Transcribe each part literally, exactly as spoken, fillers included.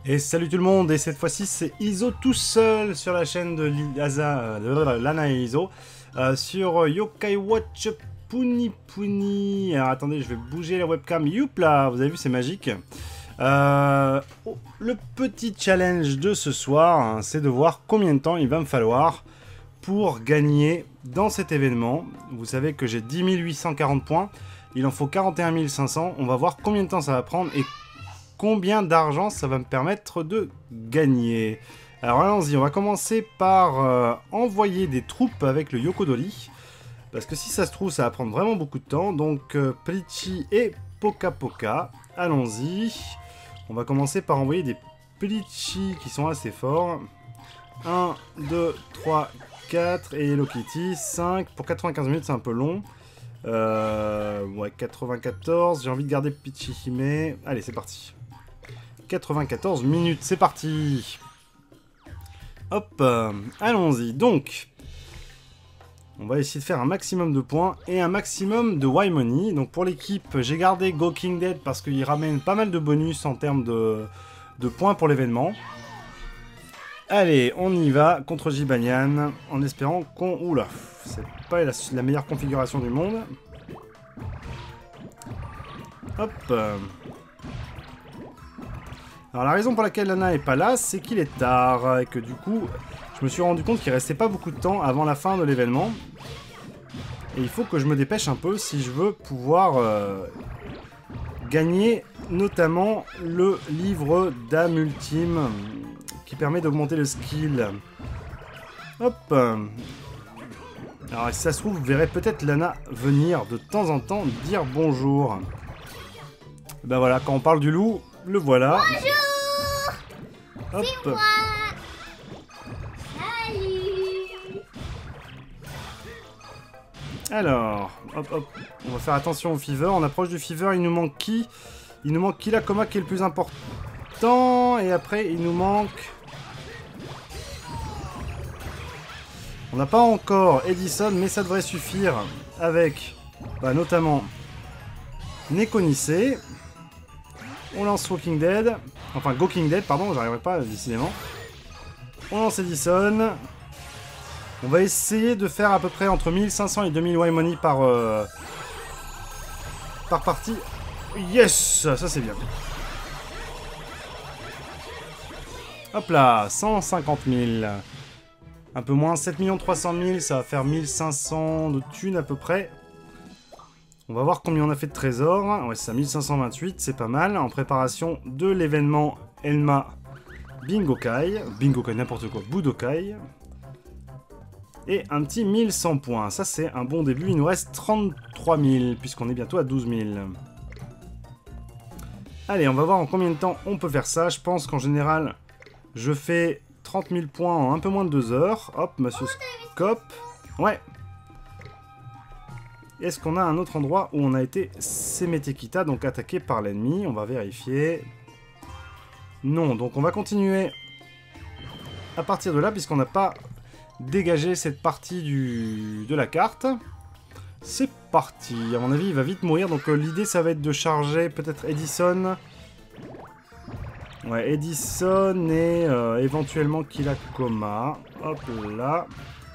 Et salut tout le monde, et cette fois-ci c'est Iso tout seul sur la chaîne de Liaza, euh, Lana et Iso, euh, sur Yokai Watch Puni Puni. Alors attendez, je vais bouger la webcam, youp là, vous avez vu c'est magique. Euh, oh, le petit challenge de ce soir, hein, c'est de voir combien de temps il va me falloir pour gagner dans cet événement. Vous savez que j'ai dix mille huit cent quarante points, il en faut quarante et un mille cinq cents, on va voir combien de temps ça va prendre et combien d'argent ça va me permettre de gagner. Alors allons-y, on va commencer par euh, envoyer des troupes avec le Yokodoli. Parce que si ça se trouve, ça va prendre vraiment beaucoup de temps. Donc euh, Plichi et Poka Poka. Allons-y. On va commencer par envoyer des Plichi qui sont assez forts. un, deux, trois, quatre et Hello Kitty. cinq. Pour quatre-vingt-quinze minutes, c'est un peu long. Euh, ouais, quatre-vingt-quatorze. J'ai envie de garder Plichi Hime. Allez, c'est parti. quatre-vingt-quatorze minutes, c'est parti. Hop, euh, allons-y. Donc, on va essayer de faire un maximum de points et un maximum de Y-Money. Donc pour l'équipe, j'ai gardé Go King Dead parce qu'il ramène pas mal de bonus en termes de, de points pour l'événement. Allez, on y va contre Jibanyan en espérant qu'on... Oula, c'est pas la, la meilleure configuration du monde. Hop. Alors la raison pour laquelle Lana est pas là, c'est qu'il est tard et que du coup, je me suis rendu compte qu'il restait pas beaucoup de temps avant la fin de l'événement. Et il faut que je me dépêche un peu si je veux pouvoir euh, gagner notamment le livre d'âme ultime qui permet d'augmenter le skill. Hop. Alors si ça se trouve, vous verrez peut-être Lana venir de temps en temps dire bonjour. Et ben voilà, quand on parle du loup, le voilà. Bonjour. Hop. C'est moi. Salut. Alors, hop hop, on va faire attention au fever. On approche du fever, il nous manque qui? Il nous manque Kilakoma qui est le plus important. Et après, il nous manque... On n'a pas encore Edison, mais ça devrait suffire avec, bah, notamment, Nekonise. On lance Walking Dead. Enfin, Go King Dead, pardon, j'arriverai pas, décidément. On lance Edison. On va essayer de faire à peu près entre mille cinq cents et deux mille Y-Money par, euh, par partie. Yes, ça c'est bien. Hop là, cent cinquante mille. Un peu moins, sept millions trois cent mille, ça va faire mille cinq cents de thunes à peu près. On va voir combien on a fait de trésors. Ouais, c'est ça, mille cinq cent vingt-huit, c'est pas mal. En préparation de l'événement Elma Bingokai. Bingokai, n'importe quoi, Budokai. Et un petit mille cent points. Ça, c'est un bon début. Il nous reste trente-trois mille, puisqu'on est bientôt à douze mille. Allez, on va voir en combien de temps on peut faire ça. Je pense qu'en général, je fais trente mille points en un peu moins de deux heures. Hop, monsieur Scop. Ouais. Est-ce qu'on a un autre endroit où on a été Semetekita, donc attaqué par l'ennemi? On va vérifier. Non, donc on va continuer à partir de là, puisqu'on n'a pas dégagé cette partie du... de la carte. C'est parti. À mon avis, il va vite mourir, donc euh, l'idée, ça va être de charger peut-être Edison. Ouais, Edison et euh, éventuellement Kilakoma. Hop là.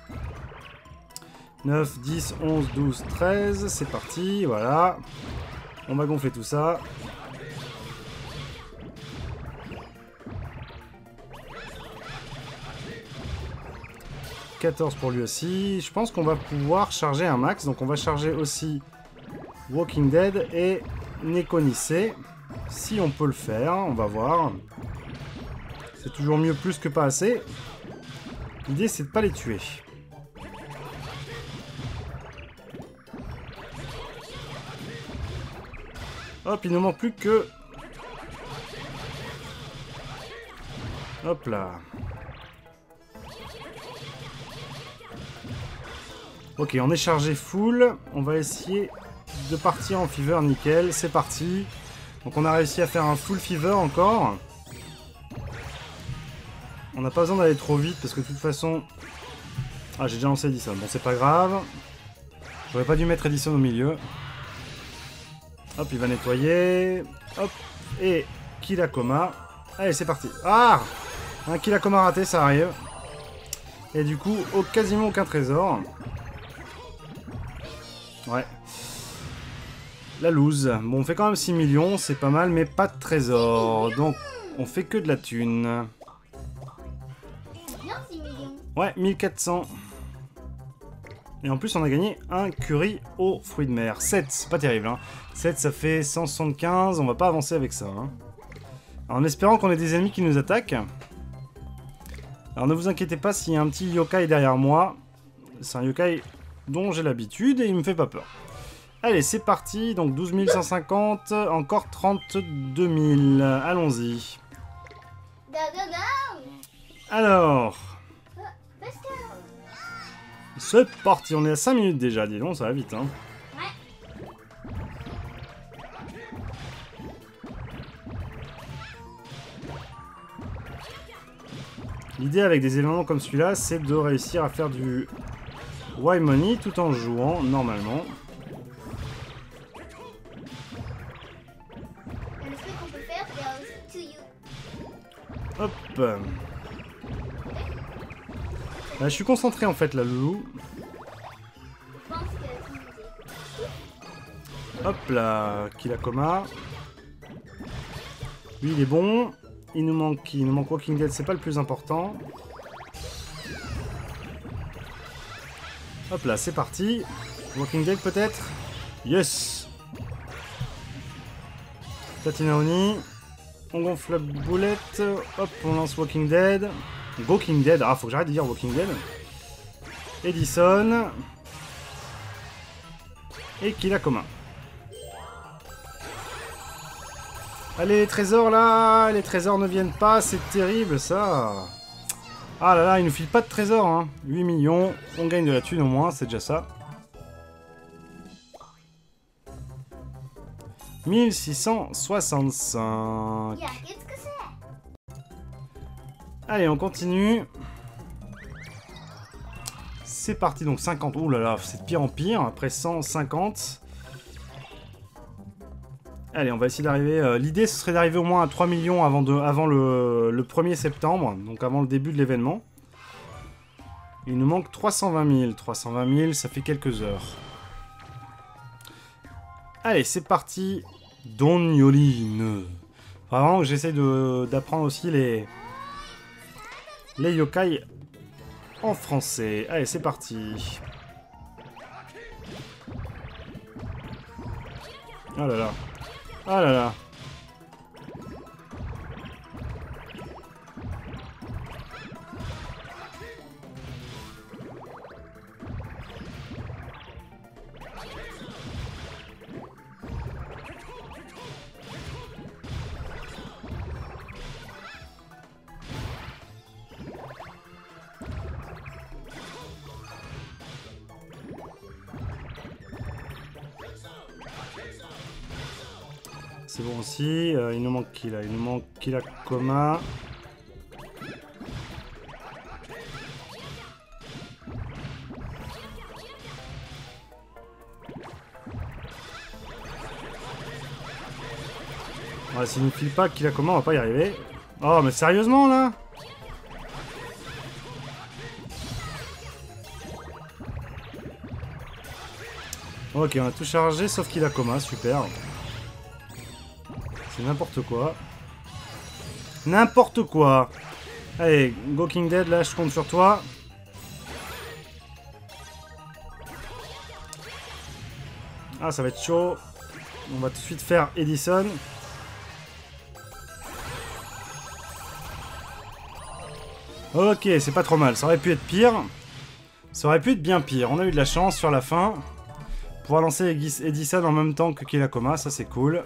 neuf, dix, onze, douze, treize, c'est parti, voilà. On va gonfler tout ça. quatorze pour lui aussi. Je pense qu'on va pouvoir charger un max, donc on va charger aussi Walking Dead et Nekonise. Si on peut le faire, on va voir. C'est toujours mieux plus que pas assez. L'idée, c'est de pas les tuer. Hop, il ne manque plus que... Hop là. Ok, on est chargé full. On va essayer de partir en fever, nickel. C'est parti. Donc on a réussi à faire un full fever encore. On n'a pas besoin d'aller trop vite parce que de toute façon... Ah, j'ai déjà lancé Edison. Bon, c'est pas grave. J'aurais pas dû mettre Edison au milieu. Hop, il va nettoyer. Hop. Et Kilakoma. Allez, c'est parti. Ah! Un kill à coma raté, ça arrive. Et du coup, au, quasiment aucun trésor. Ouais. La loose. Bon, on fait quand même six millions, c'est pas mal, mais pas de trésor. Donc, on fait que de la thune. C'est bien six millions. Ouais, mille quatre cents. Et en plus, on a gagné un curry aux fruits de mer. sept, c'est pas terrible. Hein. sept, ça fait cent soixante-quinze. On va pas avancer avec ça. Hein. En espérant qu'on ait des ennemis qui nous attaquent. Alors ne vous inquiétez pas s'il y a un petit yokai derrière moi. C'est un yokai dont j'ai l'habitude et il me fait pas peur. Allez, c'est parti. Donc douze mille cent cinquante. Encore trente-deux mille. Allons-y. Go, go, go. Alors... Let's go. C'est parti, on est à cinq minutes déjà, dis donc, ça va vite, hein. Ouais. L'idée avec des événements comme celui-là, c'est de réussir à faire du Y Money tout en jouant, normalement. Et le truc qu'on peut faire, c'est aussi to you. Hop. Là, je suis concentré en fait, là, loulou. Je pense que c'est une idée. Hop là, kill à coma. Lui, il est bon. Il nous manque, il nous manque Walking Dead, c'est pas le plus important. Hop là, c'est parti. Walking Dead peut-être. Yes. Platina Oni. On gonfle la boulette. Hop, on lance Walking Dead. Walking Dead. Ah, faut que j'arrête de dire Walking Dead. Edison. Et Kill à coma. Allez, les trésors là. Les trésors ne viennent pas. C'est terrible ça. Ah là là, il nous file pas de trésors. Hein. huit millions. On gagne de la thune au moins. C'est déjà ça. mille six cent soixante-cinq. Yeah, qu'est-ce que c'est? Allez, on continue. C'est parti, donc cinquante. Ouh là là, c'est de pire en pire. Après cent cinquante. Allez, on va essayer d'arriver... Euh, L'idée, ce serait d'arriver au moins à trois millions avant, de, avant le, le premier septembre. Donc avant le début de l'événement. Il nous manque trois cent vingt mille. trois cent vingt mille, ça fait quelques heures. Allez, c'est parti. Don Yoline. Vraiment que j'essaie d'apprendre aussi les... Les yokai en français. Allez, c'est parti. Oh là là. Oh là là. C'est bon aussi. Euh, il nous manque qui là? Il nous manque qui là? Coma. Ouais, s'il nous file pas qui là coma, on va pas y arriver. Oh, mais sérieusement là? Ok, on a tout chargé sauf qu'il a coma, super. C'est n'importe quoi. N'importe quoi. Allez, Walking Dead, là, je compte sur toi. Ah, ça va être chaud. On va tout de suite faire Edison. Ok, c'est pas trop mal. Ça aurait pu être pire. Ça aurait pu être bien pire. On a eu de la chance sur la fin. Pouvoir lancer Edison en même temps que Kill à coma, ça c'est cool.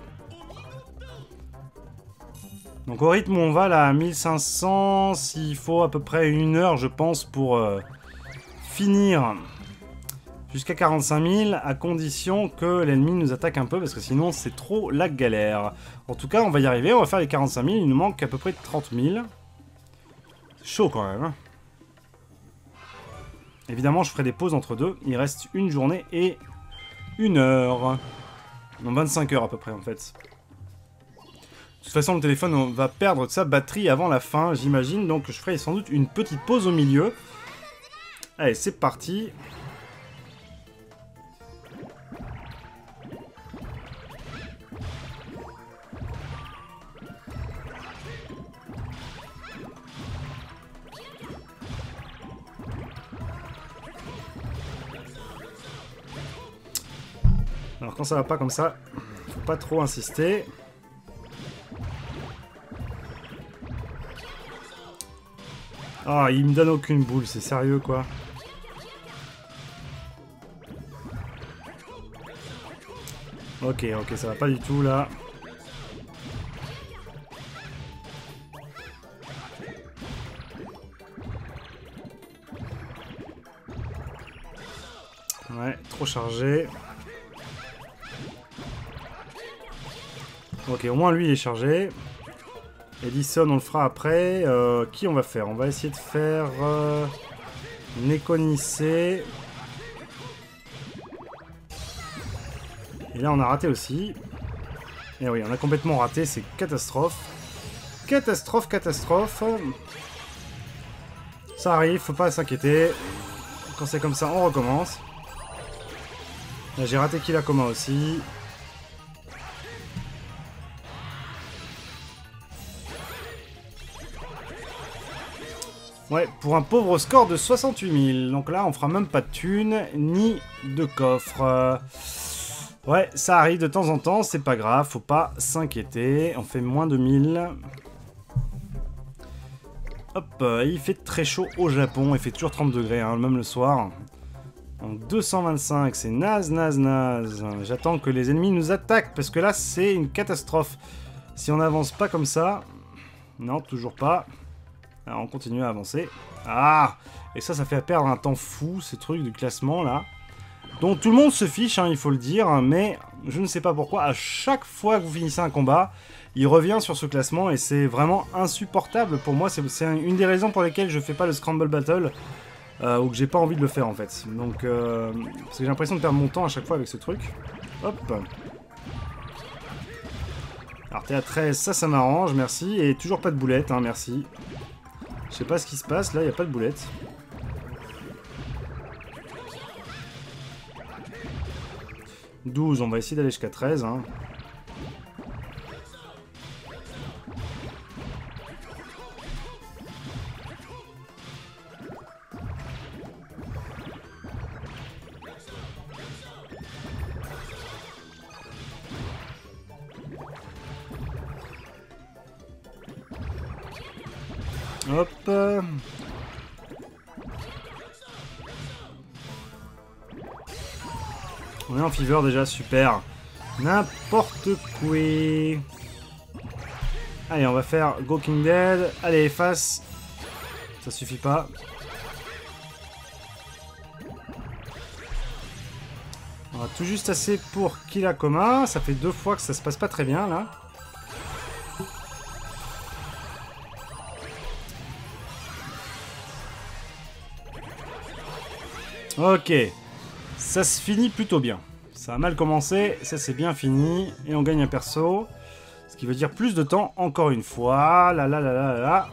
Donc au rythme où on va là à mille cinq cents, s'il faut à peu près une heure je pense pour euh, finir jusqu'à quarante-cinq mille, à condition que l'ennemi nous attaque un peu parce que sinon c'est trop la galère. En tout cas on va y arriver, on va faire les quarante-cinq mille, il nous manque à peu près trente mille. C'est chaud quand même. Hein. Évidemment je ferai des pauses entre deux, il reste une journée et une heure. Non, vingt-cinq heures à peu près en fait. toute façon, le téléphone on va perdre de sa batterie avant la fin, j'imagine. Donc, je ferai sans doute une petite pause au milieu. Allez, c'est parti. Alors, quand ça va pas comme ça, faut pas trop insister. Ah, il me donne aucune boule, c'est sérieux quoi. Ok, ok, ça va pas du tout là. Ouais, trop chargé. Ok, au moins lui il est chargé. Edison, on le fera après. Euh, qui on va faire? On va essayer de faire... Euh, Néconissé. Et là, on a raté aussi. Et oui, on a complètement raté. C'est catastrophe. Catastrophe, catastrophe. Ça arrive, faut pas s'inquiéter. Quand c'est comme ça, on recommence. Là, j'ai raté Kilakoma aussi. Ouais, pour un pauvre score de soixante-huit mille. Donc là, on fera même pas de thunes, ni de coffre. Euh... Ouais, ça arrive de temps en temps, c'est pas grave, faut pas s'inquiéter. On fait moins de mille. Hop, euh, il fait très chaud au Japon, il fait toujours trente degrés, hein, même le soir. Donc deux cent vingt-cinq, c'est naze, naze, naze. J'attends que les ennemis nous attaquent, parce que là, c'est une catastrophe. Si on n'avance pas comme ça... Non, toujours pas. Alors, on continue à avancer. Ah! Et ça, ça fait perdre un temps fou, ces trucs du classement, là. Donc, tout le monde se fiche, hein, il faut le dire, mais je ne sais pas pourquoi, à chaque fois que vous finissez un combat, il revient sur ce classement, et c'est vraiment insupportable pour moi. C'est une des raisons pour lesquelles je fais pas le Scramble Battle, euh, ou que j'ai pas envie de le faire, en fait. Donc, euh, parce que j'ai l'impression de perdre mon temps à chaque fois avec ce truc. Hop! Alors, t'es à treize, ça, ça m'arrange, merci. Et toujours pas de boulette, hein, merci. Je sais pas ce qui se passe, là, il n'y a pas de boulette. douze, on va essayer d'aller jusqu'à treize. Hein. Hop. On est en fever déjà, super. N'importe quoi. Allez, on va faire Go King Dead. Allez, efface. Ça suffit pas. On va tout juste assez pour Kilakoma. Ça fait deux fois que ça se passe pas très bien, là. Ok, ça se finit plutôt bien. Ça a mal commencé, ça c'est bien fini, et on gagne un perso. Ce qui veut dire plus de temps, encore une fois. Là, là, là, là, là.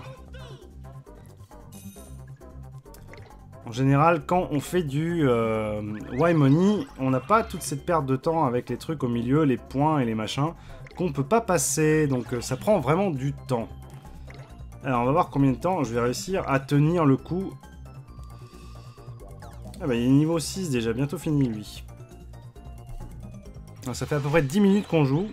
En général, quand on fait du euh, Y-Money, on n'a pas toute cette perte de temps avec les trucs au milieu, les points et les machins, qu'on peut pas passer. Donc euh, ça prend vraiment du temps. Alors on va voir combien de temps je vais réussir à tenir le coup. Ah bah il est niveau six déjà, bientôt fini lui. Alors, ça fait à peu près dix minutes qu'on joue.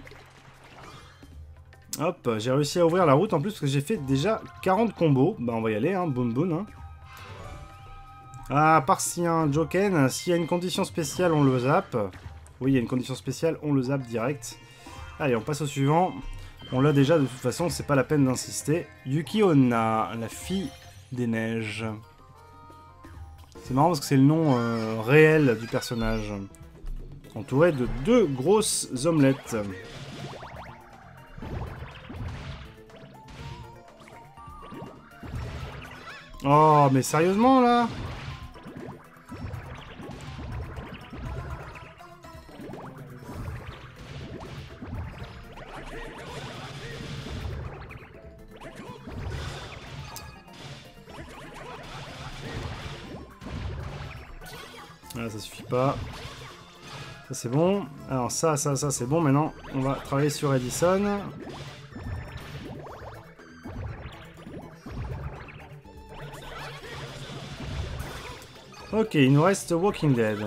Hop, j'ai réussi à ouvrir la route en plus parce que j'ai fait déjà quarante combos. Bah on va y aller, hein, boum boum. Hein. Ah, à part s'il y a un Joken, s'il y a une condition spéciale, on le zappe. Oui, il y a une condition spéciale, on le zappe direct. Allez, on passe au suivant. On l'a déjà, de toute façon, c'est pas la peine d'insister. Yuki Onna, la fille des neiges. C'est marrant parce que c'est le nom euh, réel du personnage. Entouré de deux grosses omelettes. Oh, mais sérieusement, là? Voilà, ça suffit pas. Ça c'est bon. Alors ça, ça, ça c'est bon. Maintenant, on va travailler sur Edison. Ok, il nous reste Walking Dead.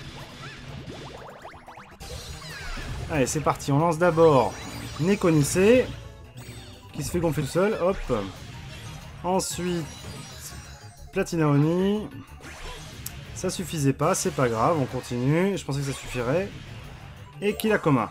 Allez, c'est parti. On lance d'abord Nekonisé, qui se fait gonfler tout seul. Hop. Ensuite, Platina Oni. Ça suffisait pas, c'est pas grave, on continue. Je pensais que ça suffirait. Et Kilakoma.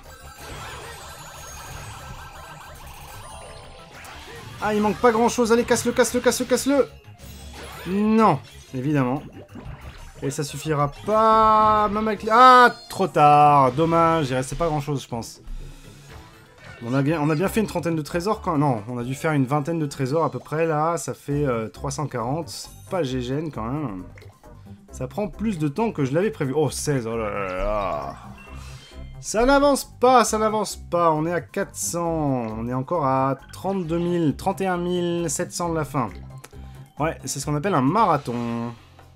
Ah, il manque pas grand chose. Allez, casse-le, casse-le, casse-le, casse-le. Non, évidemment. Et ça suffira pas. Même avec... Ah, trop tard. Dommage, il restait pas grand chose, je pense. On a, bien, on a bien fait une trentaine de trésors quand... Non, on a dû faire une vingtaine de trésors à peu près, là. Ça fait euh, trois cent quarante. C'est pas gégène, quand même. Ça prend plus de temps que je l'avais prévu. Oh, seize, oh là là là. Ça n'avance pas, ça n'avance pas. On est à quatre cents. On est encore à trente-deux mille, trente et un mille sept cents de la fin. Ouais, c'est ce qu'on appelle un marathon.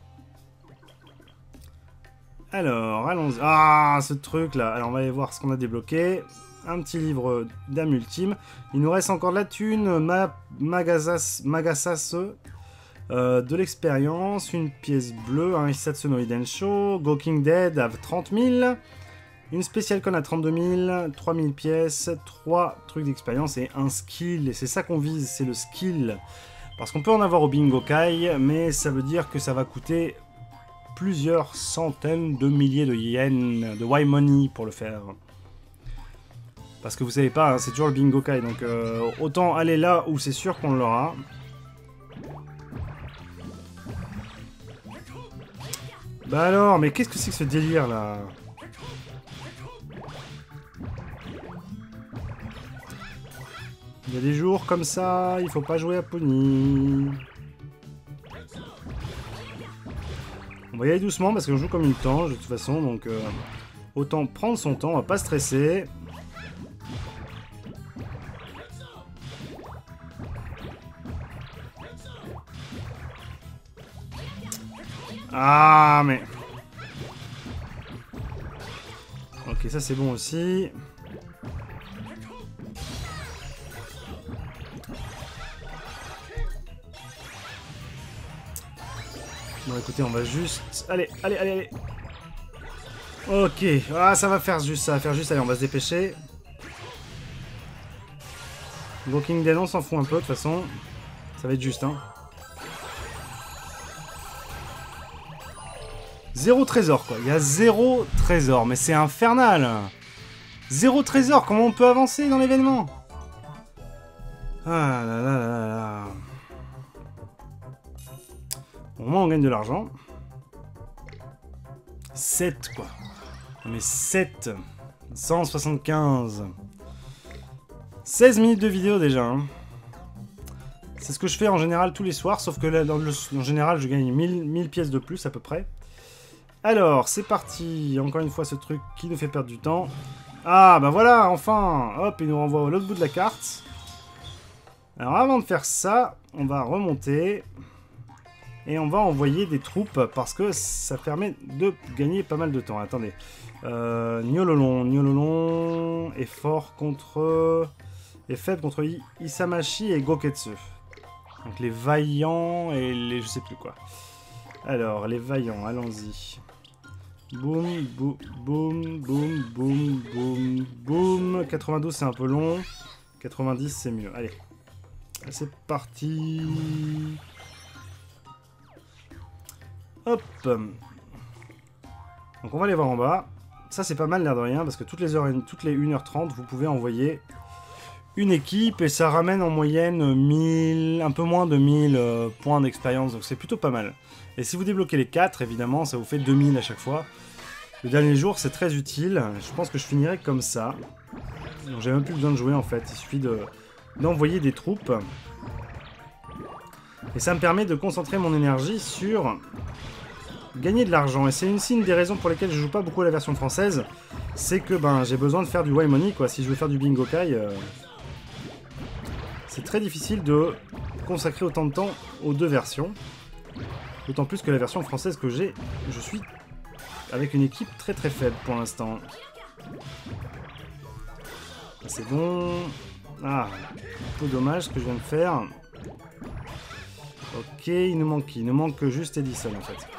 Alors, allons-y. Ah, ce truc-là. Alors, on va aller voir ce qu'on a débloqué. Un petit livre d'âme ultime. Il nous reste encore de la thune. Ma Magasas... Magasas... Euh, de l'expérience, une pièce bleue, un Hisatsu no Hidensho, Walking Dead à trente mille, une spéciale con à trente-deux mille, trois mille pièces, trois trucs d'expérience et un skill. Et c'est ça qu'on vise, c'est le skill. Parce qu'on peut en avoir au Bingo Kai, mais ça veut dire que ça va coûter plusieurs centaines de milliers de yens, de Y-Money pour le faire. Parce que vous savez pas, hein, c'est toujours le Bingo Kai, donc euh, autant aller là où c'est sûr qu'on l'aura. Bah alors, mais qu'est-ce que c'est que ce délire là? Il y a des jours comme ça, il faut pas jouer à Pony. On va y aller doucement parce qu'on joue comme une tange de toute façon, donc euh, autant prendre son temps, on va pas stresser. Ah, mais... Ok, ça c'est bon aussi. Bon, écoutez, on va juste... Allez, allez, allez, allez. Ok. Ah, ça va faire juste, ça va faire juste. Allez, on va se dépêcher. Walking Dead, on s'en fout un peu, de toute façon. Ça va être juste, hein. Zéro trésor, quoi. Il y a zéro trésor. Mais c'est infernal. Zéro trésor. Comment on peut avancer dans l'événement? Ah là là là là. Au moins, on gagne de l'argent. sept, quoi. Mais sept. cent soixante-quinze. seize minutes de vidéo, déjà. Hein. C'est ce que je fais en général tous les soirs. Sauf que là, dans le, en général, je gagne mille, mille pièces de plus, à peu près. Alors, c'est parti. Encore une fois, ce truc qui nous fait perdre du temps. Ah, bah voilà, enfin. Hop, il nous renvoie à l'autre bout de la carte. Alors, avant de faire ça, on va remonter. Et on va envoyer des troupes parce que ça permet de gagner pas mal de temps. Attendez. Euh, Nyololon. Nyololon est fort contre... est faible contre Isamashi et Goketsu. Donc les vaillants et les... je sais plus quoi. Alors, les vaillants, allons-y. Boum, boum, boum, boum, boum, boum, boum. quatre-vingt-douze, c'est un peu long. quatre-vingt-dix, c'est mieux. Allez. C'est parti. Hop. Donc, on va aller voir en bas. Ça, c'est pas mal, l'air de rien, parce que toutes les, heures, toutes les une heure trente, vous pouvez envoyer une équipe, et ça ramène en moyenne mille, un peu moins de mille euh, points d'expérience, donc c'est plutôt pas mal. Et si vous débloquez les quatre, évidemment, ça vous fait deux mille à chaque fois. Le dernier jour, c'est très utile. Je pense que je finirai comme ça. Donc j'ai même plus besoin de jouer, en fait. Il suffit de d'envoyer des troupes. Et ça me permet de concentrer mon énergie sur gagner de l'argent. Et c'est une, une des raisons pour lesquelles je joue pas beaucoup à la version française. C'est que ben j'ai besoin de faire du Y-Money, quoi. Si je veux faire du Bingo Kai, euh, c'est très difficile de consacrer autant de temps aux deux versions. D'autant plus que la version française que j'ai, je suis avec une équipe très très faible pour l'instant. C'est bon. Ah, un peu dommage ce que je viens de faire. Ok, il nous manque qui? Il nous manque juste Edison en fait.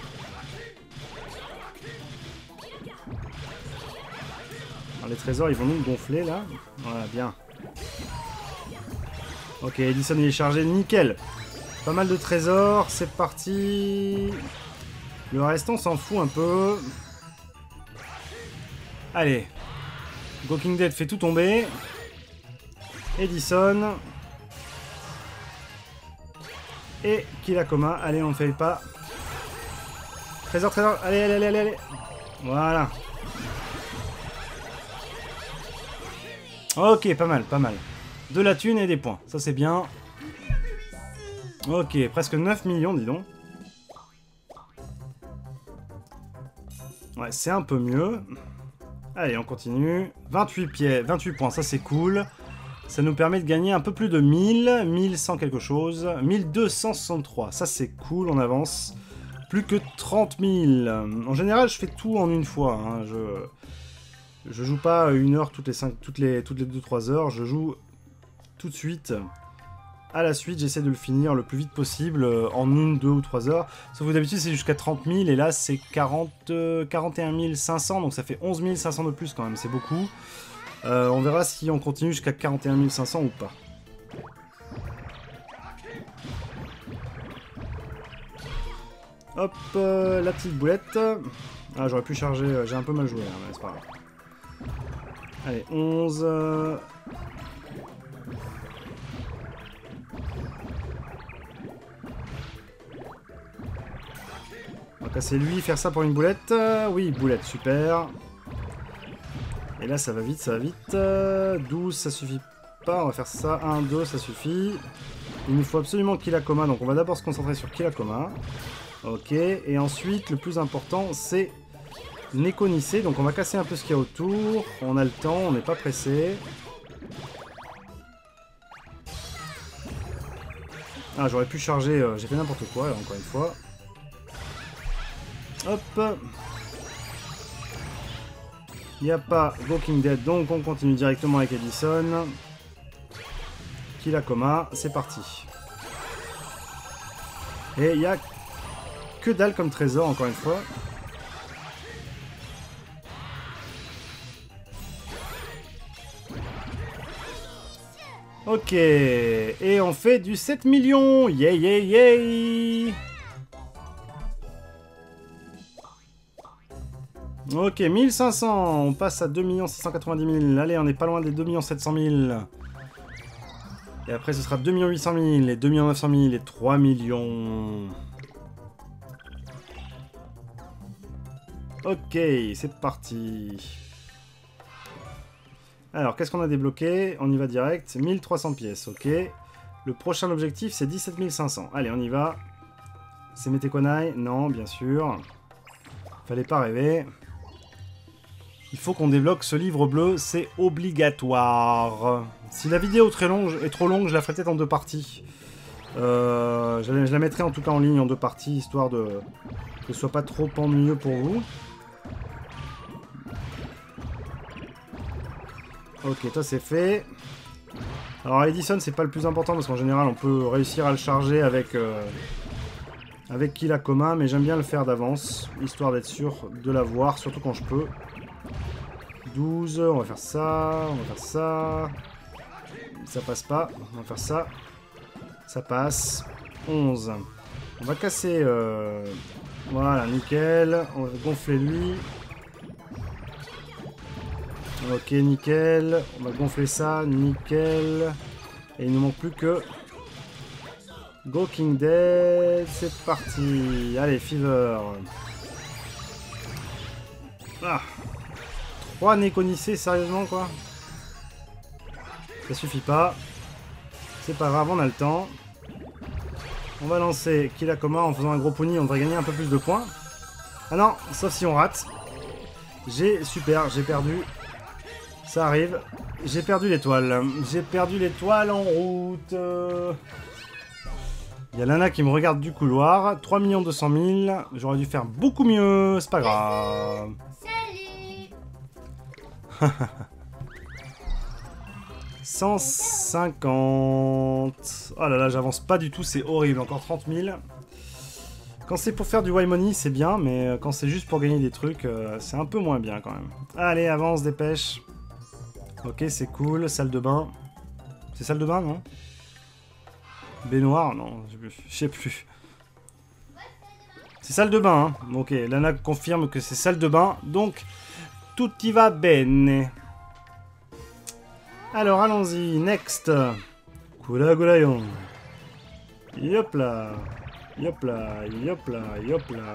Alors, les trésors ils vont nous gonfler là. Voilà, bien. Ok, Edison il est chargé, nickel. Pas mal de trésors, c'est parti. Le reste on s'en fout un peu. Allez. Walking Dead fait tout tomber. Edison. Et Kilakoma. Allez, on fait le pas. Trésor, trésor. Allez, allez, allez, allez. Voilà. Ok, pas mal, pas mal. De la thune et des points. Ça, c'est bien. Ok, presque neuf millions, dis donc. Ouais, c'est un peu mieux. Allez, on continue. vingt-huit pieds, vingt-huit points, ça c'est cool. Ça nous permet de gagner un peu plus de mille, mille cent quelque chose. mille deux cent soixante-trois, ça c'est cool, on avance. Plus que trente mille. En général, je fais tout en une fois. Hein. Je... je joue pas une heure toutes les cinq, toutes les, toutes les deux trois heures. Je joue tout de suite. À la suite, j'essaie de le finir le plus vite possible, en une, deux ou trois heures. Sauf que d'habitude, c'est jusqu'à trente mille, et là, c'est quarante, quarante et un mille cinq cents, donc ça fait onze mille cinq cents de plus quand même, c'est beaucoup. Euh, on verra si on continue jusqu'à quarante et un mille cinq cents ou pas. Hop, euh, la petite boulette. Ah, j'aurais pu charger, j'ai un peu mal joué, hein, mais c'est pas grave. Allez, onze... Euh... On va casser lui, faire ça pour une boulette. Euh, oui, boulette, super. Et là, ça va vite, ça va vite. Euh, douze, ça suffit pas. On va faire ça. un, deux, ça suffit. Il nous faut absolument Kilakoma. Donc, on va d'abord se concentrer sur Kilakoma. Ok. Et ensuite, le plus important, c'est Nekonissé. Donc, on va casser un peu ce qu'il y a autour. On a le temps, on n'est pas pressé. Ah, j'aurais pu charger. Euh, J'ai fait n'importe quoi, là, encore une fois. Hop. Il n'y a pas Walking Dead, donc on continue directement avec Edison. Kilakoma, c'est parti. Et il n'y a que dalle comme trésor, encore une fois. Ok, et on fait du sept millions. Yay, yay, yay. Ok, mille cinq cents, on passe à deux millions six cent quatre-vingt-dix mille. Allez, on n'est pas loin des deux millions sept cent mille. Et après, ce sera deux millions huit cent mille, et deux millions neuf cent mille, et trois millions. Ok, c'est parti. Alors, qu'est-ce qu'on a débloqué? On y va direct. mille trois cents pièces, ok. Le prochain objectif, c'est dix-sept mille cinq cents. Allez, on y va. C'est Metekonai? Non, bien sûr. Fallait pas rêver. Il faut qu'on débloque ce livre bleu, c'est obligatoire. Si la vidéo est, très longue, est trop longue, je la ferai peut-être en deux parties. Euh, je, je la mettrai en tout cas en ligne en deux parties, histoire de que ce soit pas trop ennuyeux pour vous. Ok, toi c'est fait. Alors Edison, c'est pas le plus important, parce qu'en général, on peut réussir à le charger avec... Euh, avec Kilakoma, mais j'aime bien le faire d'avance, histoire d'être sûr de l'avoir, surtout quand je peux. douze, on va faire ça, on va faire ça. Ça passe pas, on va faire ça. Ça passe. onze. On va casser... Euh... Voilà, nickel. On va gonfler lui. Ok, nickel. On va gonfler ça, nickel. Et il ne manque plus que... Walking Dead, c'est parti. Allez, Fever. Ah. trois Nekonissé, sérieusement, quoi. Ça suffit pas. C'est pas grave, on a le temps. On va lancer Kilakoma en faisant un gros pony, on va gagner un peu plus de points. Ah non, sauf si on rate. J'ai, super, j'ai perdu. Ça arrive. J'ai perdu l'étoile. J'ai perdu l'étoile en route. Il y a Lana qui me regarde du couloir. trois millions deux cent mille. J'aurais dû faire beaucoup mieux. C'est pas grave. Salut. cent cinquante. Oh là là, j'avance pas du tout. C'est horrible. Encore trente mille. Quand c'est pour faire du Y money, c'est bien. Mais quand c'est juste pour gagner des trucs, euh, c'est un peu moins bien quand même. Allez, avance, dépêche. Ok, c'est cool. Salle de bain. C'est salle de bain, non? Baignoire, non, je sais plus. C'est salle de bain, hein. Ok, Lana confirme que c'est salle de bain, donc tout y va bene. Alors, allons-y, next. Kula gulayon. Yop là. Yop là, yop là, yop là.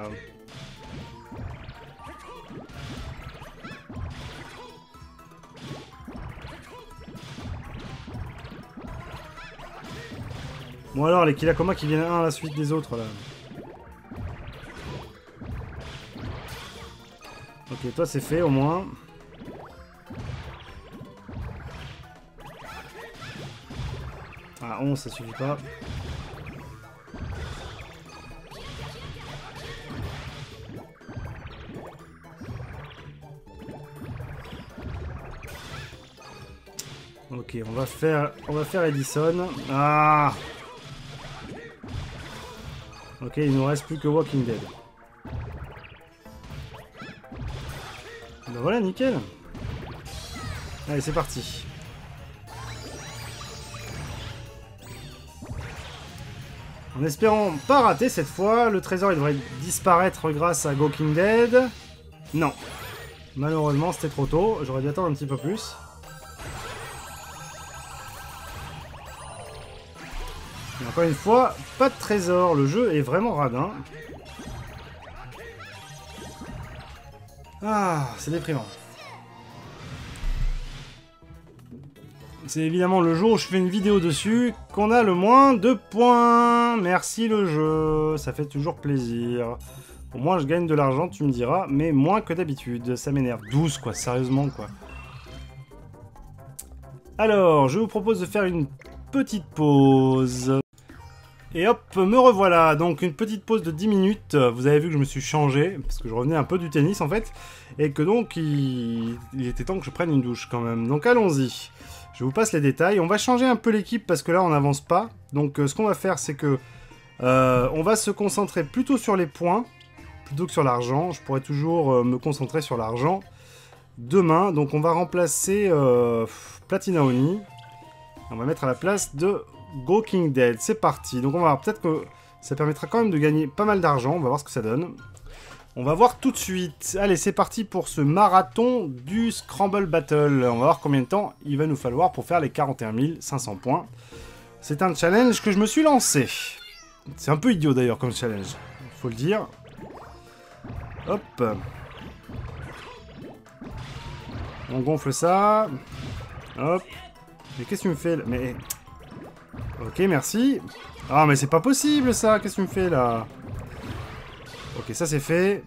Bon alors, les Kilakoma qui viennent un à la suite des autres, là. Ok, toi c'est fait, au moins. Ah, onze, ça suffit pas. Ok, on va faire, on va faire Edison. Ah! Ok, il nous reste plus que Walking Dead. Ben voilà, nickel. Allez, c'est parti. En espérant pas rater cette fois, le trésor il devrait disparaître grâce à Walking Dead. Non. Malheureusement, c'était trop tôt. J'aurais dû attendre un petit peu plus. Et encore une fois, pas de trésor. Le jeu est vraiment radin. Ah, c'est déprimant. C'est évidemment le jour où je fais une vidéo dessus qu'on a le moins de points. Merci le jeu, ça fait toujours plaisir. Au moins je gagne de l'argent, tu me diras, mais moins que d'habitude. Ça m'énerve. douze quoi, sérieusement quoi. Alors, je vous propose de faire une petite pause. Et hop, me revoilà. Donc une petite pause de dix minutes. Vous avez vu que je me suis changé, parce que je revenais un peu du tennis en fait. Et que donc il, il était temps que je prenne une douche quand même. Donc allons-y. Je vous passe les détails. On va changer un peu l'équipe parce que là on n'avance pas. Donc euh, ce qu'on va faire c'est que euh, on va se concentrer plutôt sur les points plutôt que sur l'argent. Je pourrais toujours euh, me concentrer sur l'argent demain. Donc on va remplacer euh, Platina Oni. On va mettre à la place de Walking Dead. C'est parti. Donc on va voir, peut-être que ça permettra quand même de gagner pas mal d'argent. On va voir ce que ça donne. On va voir tout de suite. Allez, c'est parti pour ce marathon du Scramble Battle. On va voir combien de temps il va nous falloir pour faire les quarante et un mille cinq cents points. C'est un challenge que je me suis lancé. C'est un peu idiot d'ailleurs comme challenge. Faut le dire. Hop. On gonfle ça. Hop. Mais qu'est-ce que tu me fais là? Mais... Ok, merci. Ah, mais c'est pas possible ça. Qu'est-ce que tu me fais là? Ok, ça c'est fait.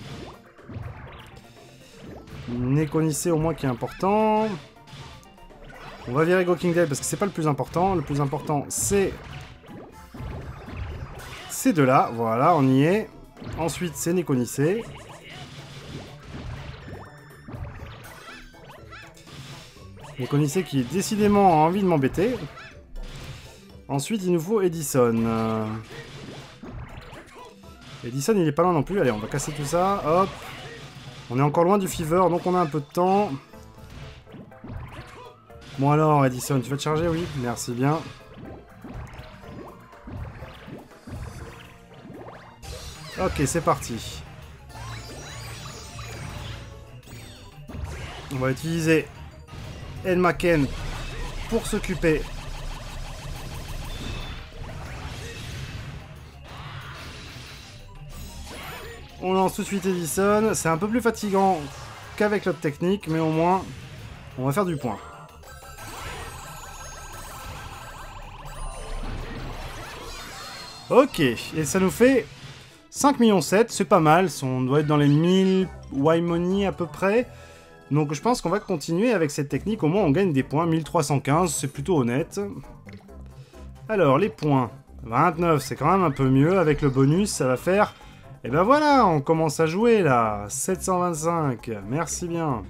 Néconissé au moins qui est important. On va virer Walking Dead parce que c'est pas le plus important. Le plus important c'est... Ces deux-là. Voilà, on y est. Ensuite c'est Néconissé. Néconissé qui décidément a envie de m'embêter. Ensuite il nous faut Edison. Euh... Edison il est pas loin non plus, allez on va casser tout ça, hop. On est encore loin du Fever, donc on a un peu de temps. Bon alors Edison, tu vas te charger? Oui, merci bien. Ok, c'est parti. On va utiliser Ed McKen pour s'occuper. On lance tout de suite Edison. C'est un peu plus fatigant qu'avec l'autre technique, mais au moins, on va faire du point. Ok, et ça nous fait cinq millions sept, c'est pas mal. On doit être dans les mille Y money à peu près. Donc je pense qu'on va continuer avec cette technique. Au moins, on gagne des points. mille trois cent quinze, c'est plutôt honnête. Alors, les points. vingt-neuf, c'est quand même un peu mieux. Avec le bonus, ça va faire... Et ben voilà, on commence à jouer là. sept cent vingt-cinq, merci bien.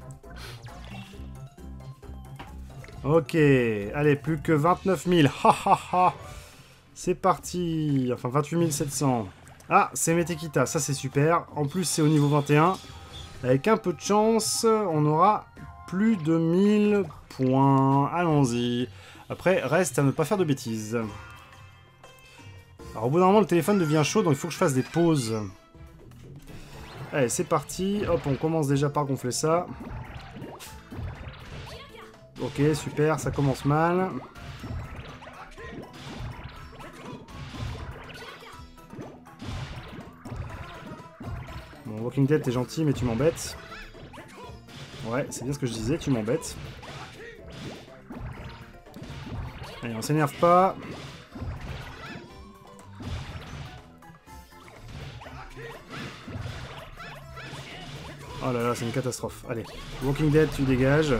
Ok, allez, plus que vingt-neuf mille. Ha ha ha. C'est parti. Enfin, vingt-huit mille sept cents. Ah, c'est Metekita, ça c'est super. En plus, c'est au niveau vingt et un. Avec un peu de chance, on aura plus de mille points. Allons-y. Après, reste à ne pas faire de bêtises. Alors, au bout d'un moment, le téléphone devient chaud, donc il faut que je fasse des pauses. Allez, c'est parti. Hop, on commence déjà par gonfler ça. Ok, super, ça commence mal. Bon, Walking Dead, t'es gentil, mais tu m'embêtes. Ouais, c'est bien ce que je disais, tu m'embêtes. Allez, on s'énerve pas. Oh là là, c'est une catastrophe. Allez, Walking Dead, tu dégages.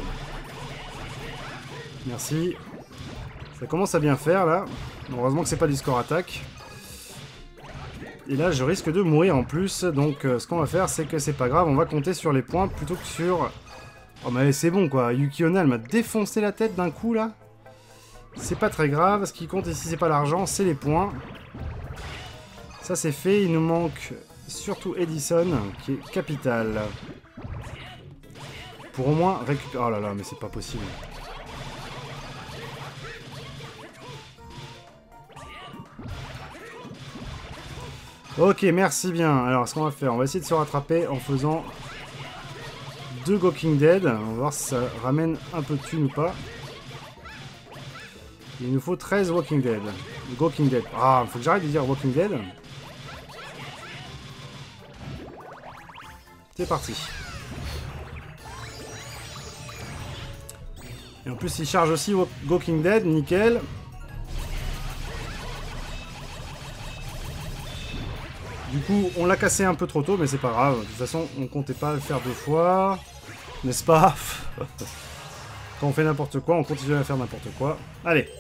Merci. Ça commence à bien faire, là. Heureusement que c'est pas du score attaque. Et là, je risque de mourir en plus. Donc, euh, ce qu'on va faire, c'est que c'est pas grave. On va compter sur les points plutôt que sur... Oh, mais c'est bon, quoi. Yuki Onna, elle m'a défoncé la tête d'un coup, là. C'est pas très grave. Ce qui compte ici, c'est pas l'argent, c'est les points. Ça, c'est fait. Il nous manque surtout Edison, qui est capital. Pour au moins récupérer... Oh là là, mais c'est pas possible. Ok, merci bien. Alors, ce qu'on va faire, on va essayer de se rattraper en faisant deux Walking Dead. On va voir si ça ramène un peu de thunes ou pas. Il nous faut treize Walking Dead. Walking Dead. Ah, faut que j'arrête de dire Walking Dead. C'est parti. Et en plus, il charge aussi Walking Dead, nickel. Du coup, on l'a cassé un peu trop tôt, mais c'est pas grave. De toute façon, on comptait pas le faire deux fois. N'est-ce pas? Quand on fait n'importe quoi, on continue à faire n'importe quoi. Allez.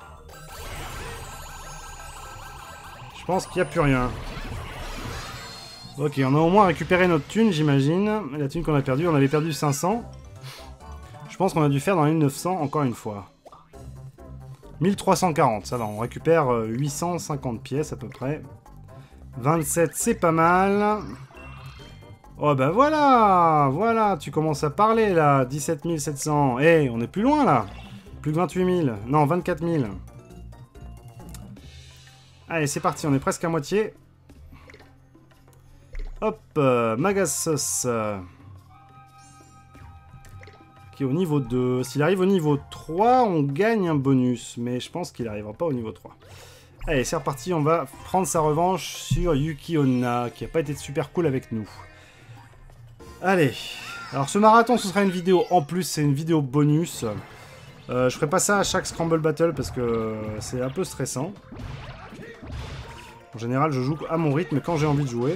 Je pense qu'il n'y a plus rien. Ok, on a au moins récupéré notre thune, j'imagine. La thune qu'on a perdue, on avait perdu cinq cents. Je pense qu'on a dû faire dans les neuf cents, encore une fois. mille trois cent quarante, ça va. On récupère huit cent cinquante pièces à peu près. vingt-sept, c'est pas mal. Oh bah voilà, voilà, tu commences à parler là, dix-sept mille sept cents. Eh, hey, on est plus loin là. Plus que vingt-huit mille, non, vingt-quatre mille. Allez, c'est parti, on est presque à moitié. Hop, euh, Magasos. Euh, qui est au niveau deux. S'il arrive au niveau trois, on gagne un bonus. Mais je pense qu'il n'arrivera pas au niveau trois. Allez, c'est reparti, on va prendre sa revanche sur Yuki Onna, qui n'a pas été super cool avec nous. Allez, alors ce marathon, ce sera une vidéo en plus, c'est une vidéo bonus. Euh, je ferai pas ça à chaque Scramble Battle, parce que c'est un peu stressant. En général, je joue à mon rythme quand j'ai envie de jouer.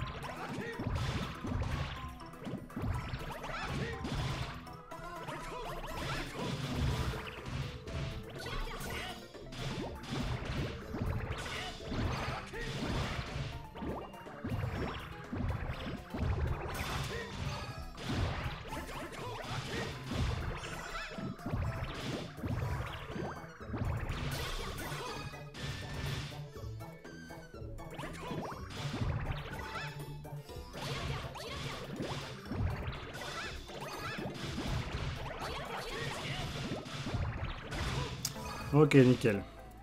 Ok, nickel.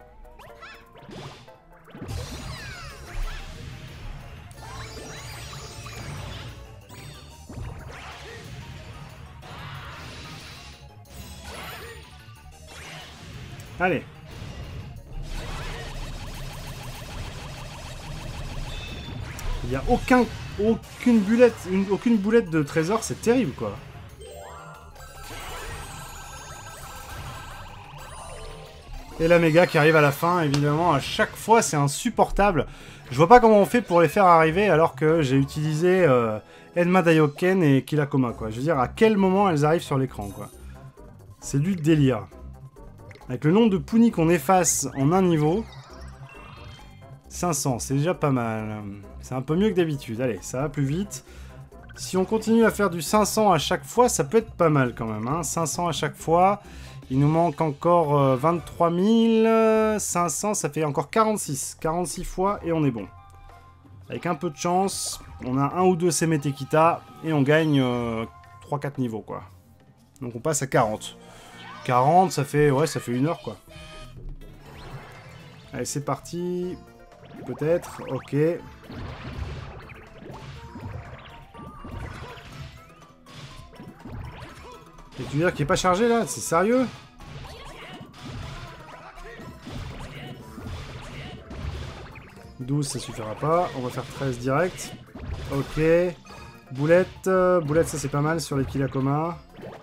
Allez. Il n'y a aucun, aucune boulette, une, aucune boulette de trésor, c'est terrible quoi. Et la méga qui arrive à la fin, évidemment, à chaque fois, c'est insupportable. Je vois pas comment on fait pour les faire arriver alors que j'ai utilisé euh, Enma Daioken et Kilakoma, quoi. Je veux dire, à quel moment elles arrivent sur l'écran, quoi. C'est du délire. Avec le nombre de punis qu'on efface en un niveau, cinq cents, c'est déjà pas mal. C'est un peu mieux que d'habitude. Allez, ça va plus vite. Si on continue à faire du cinq cents à chaque fois, ça peut être pas mal quand même. Hein. cinq cents à chaque fois. Il nous manque encore euh, vingt-trois mille cinq cents, ça fait encore quarante-six. quarante-six fois et on est bon. Avec un peu de chance, on a un ou deux Semetekita et on gagne euh, trois quatre niveaux quoi. Donc on passe à quarante. quarante, ça fait ouais, ça fait une heure quoi. Allez, c'est parti. Peut-être, ok. Et tu veux dire qu'il est pas chargé là? C'est sérieux? douze, ça suffira pas. On va faire treize direct. Ok. Boulette. Euh, boulette, ça c'est pas mal sur les Kilakoma.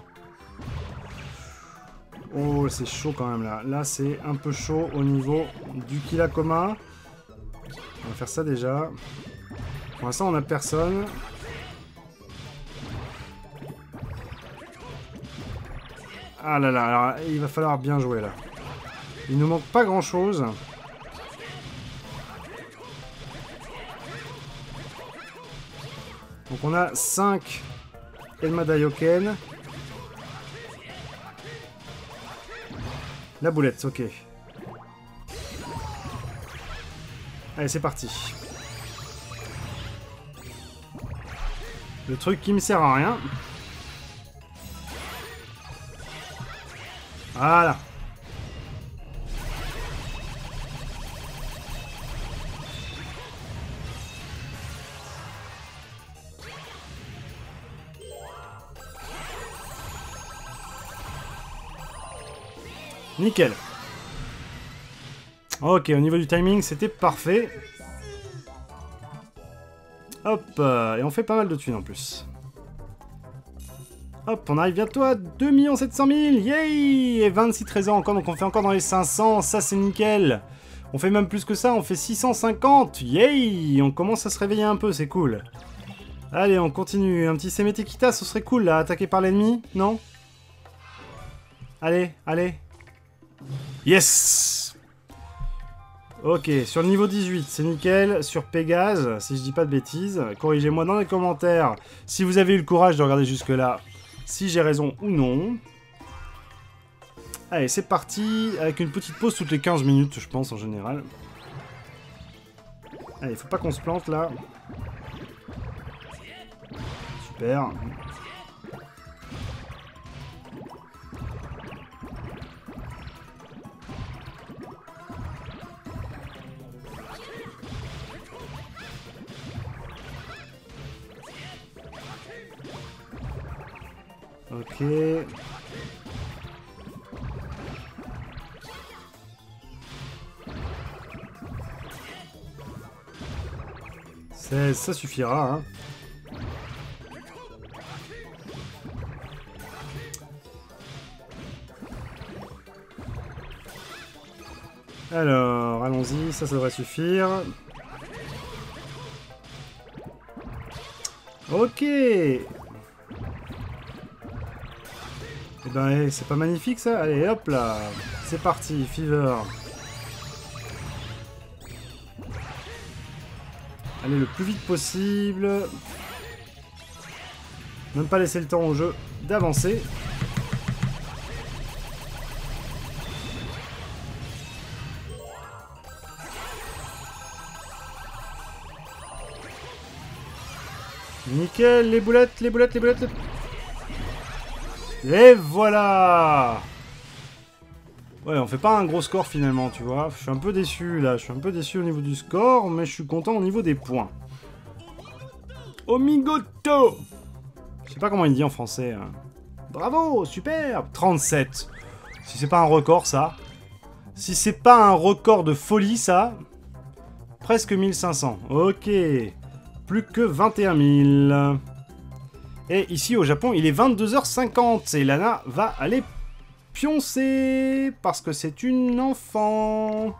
Oh, c'est chaud quand même là. Là, c'est un peu chaud au niveau du Kilakoma. On va faire ça déjà. Pour l'instant, on a personne. Ah là là, alors il va falloir bien jouer là. Il nous manque pas grand chose. Donc on a cinq Elma Daioken. La boulette, ok. Allez, c'est parti. Le truc qui me sert à rien. Voilà. Nickel. Ok, au niveau du timing, c'était parfait. Hop, euh, et on fait pas mal de thunes en plus. Hop, on arrive bientôt à deux millions sept cent mille. Yay! Et vingt-six trésors encore, donc on fait encore dans les cinq cents. Ça, c'est nickel. On fait même plus que ça, on fait six cent cinquante. Yay! On commence à se réveiller un peu, c'est cool. Allez, on continue. Un petit Semetekita, ce serait cool, là, attaqué par l'ennemi, non? Allez, allez. Yes! Ok, sur le niveau dix-huit, c'est nickel. Sur Pégase, si je dis pas de bêtises, corrigez-moi dans les commentaires si vous avez eu le courage de regarder jusque-là, si j'ai raison ou non. Allez, c'est parti, avec une petite pause toutes les quinze minutes, je pense, en général. Allez, faut pas qu'on se plante, là. Super. Ok. seize, ça suffira, hein. Alors, allons-y, ça, ça devrait suffire. Ok. Eh ben, hey, c'est pas magnifique ça? Allez, hop là. C'est parti, Fever. Allez, le plus vite possible. Même pas laisser le temps au jeu d'avancer. Nickel, les boulettes, les boulettes, les boulettes. Les... Et voilà! Ouais, on fait pas un gros score finalement, tu vois. Je suis un peu déçu là, je suis un peu déçu au niveau du score, mais je suis content au niveau des points. Omigoto! Je sais pas comment il dit en français. Hein. Bravo, super! trente-sept. Si c'est pas un record ça. Si c'est pas un record de folie ça. Presque mille cinq cents. Ok. Plus que vingt et un mille. Et ici au Japon, il est vingt-deux heures cinquante et Lana va aller pioncer parce que c'est une enfant.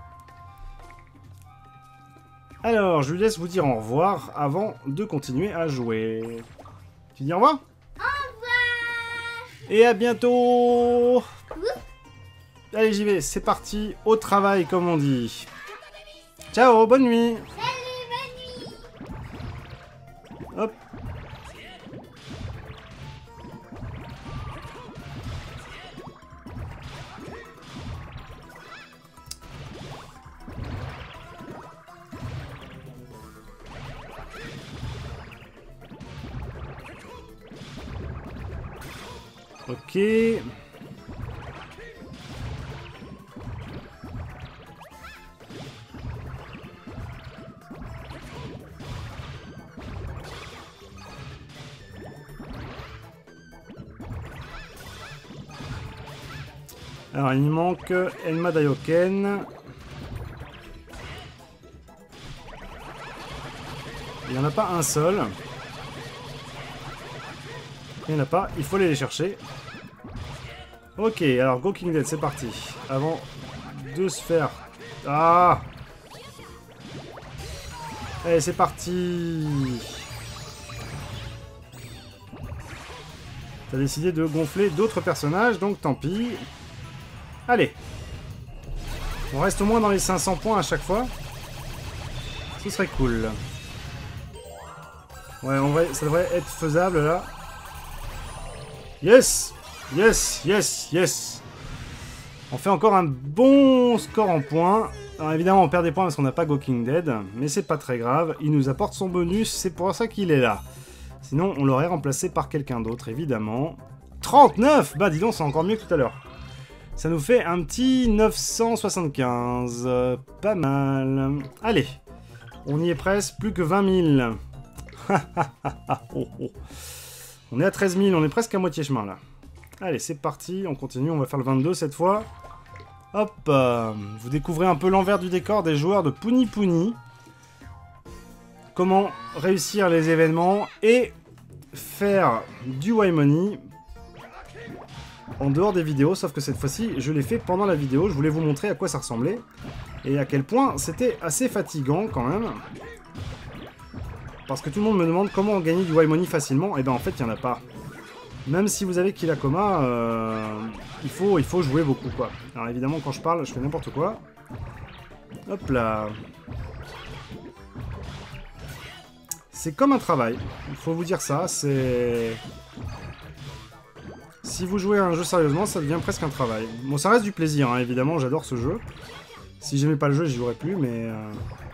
Alors, je lui laisse vous dire au revoir avant de continuer à jouer. Tu dis au revoir? Au revoir. Et à bientôt. Allez, j'y vais, c'est parti, au travail comme on dit. Ciao. Ciao, bonne nuit. Salut, bonne nuit. Hop. Ok. Alors il manque Elma Daioken. Il n'y en a pas un seul. Il n'y en a pas, il faut aller les chercher. Ok, alors Go King Dead, c'est parti. Avant de se faire... Ah! Allez, c'est parti. T'as décidé de gonfler d'autres personnages, donc tant pis. Allez. On reste au moins dans les cinq cents points à chaque fois. Ce serait cool. Ouais, en vrai, ça devrait être faisable, là. Yes! Yes, yes, yes. On fait encore un bon score en points. Alors évidemment, on perd des points parce qu'on n'a pas Go King Dead. Mais c'est pas très grave. Il nous apporte son bonus, c'est pour ça qu'il est là. Sinon, on l'aurait remplacé par quelqu'un d'autre, évidemment. trente-neuf! Bah dis donc, c'est encore mieux que tout à l'heure. Ça nous fait un petit neuf cent soixante-quinze. Euh, pas mal. Allez. On y est presque. Plus que vingt mille. oh, oh. On est à treize mille. On est presque à moitié chemin, là. Allez, c'est parti, on continue, on va faire le vingt-deux cette fois. Hop, euh, vous découvrez un peu l'envers du décor des joueurs de Puni Puni. Comment réussir les événements et faire du Why-Money en dehors des vidéos, sauf que cette fois-ci, je l'ai fait pendant la vidéo. Je voulais vous montrer à quoi ça ressemblait et à quel point c'était assez fatigant quand même. Parce que tout le monde me demande comment gagner du Why-Money facilement, et ben en fait, il n'y en a pas. Même si vous avez Kilakoma, euh, il, faut, il faut jouer beaucoup, quoi. Alors évidemment, quand je parle, je fais n'importe quoi. Hop là. C'est comme un travail. Il faut vous dire ça, c'est... Si vous jouez à un jeu sérieusement, ça devient presque un travail. Bon, ça reste du plaisir, hein, évidemment, j'adore ce jeu. Si j'aimais pas le jeu, j'y jouerais plus, mais... Euh...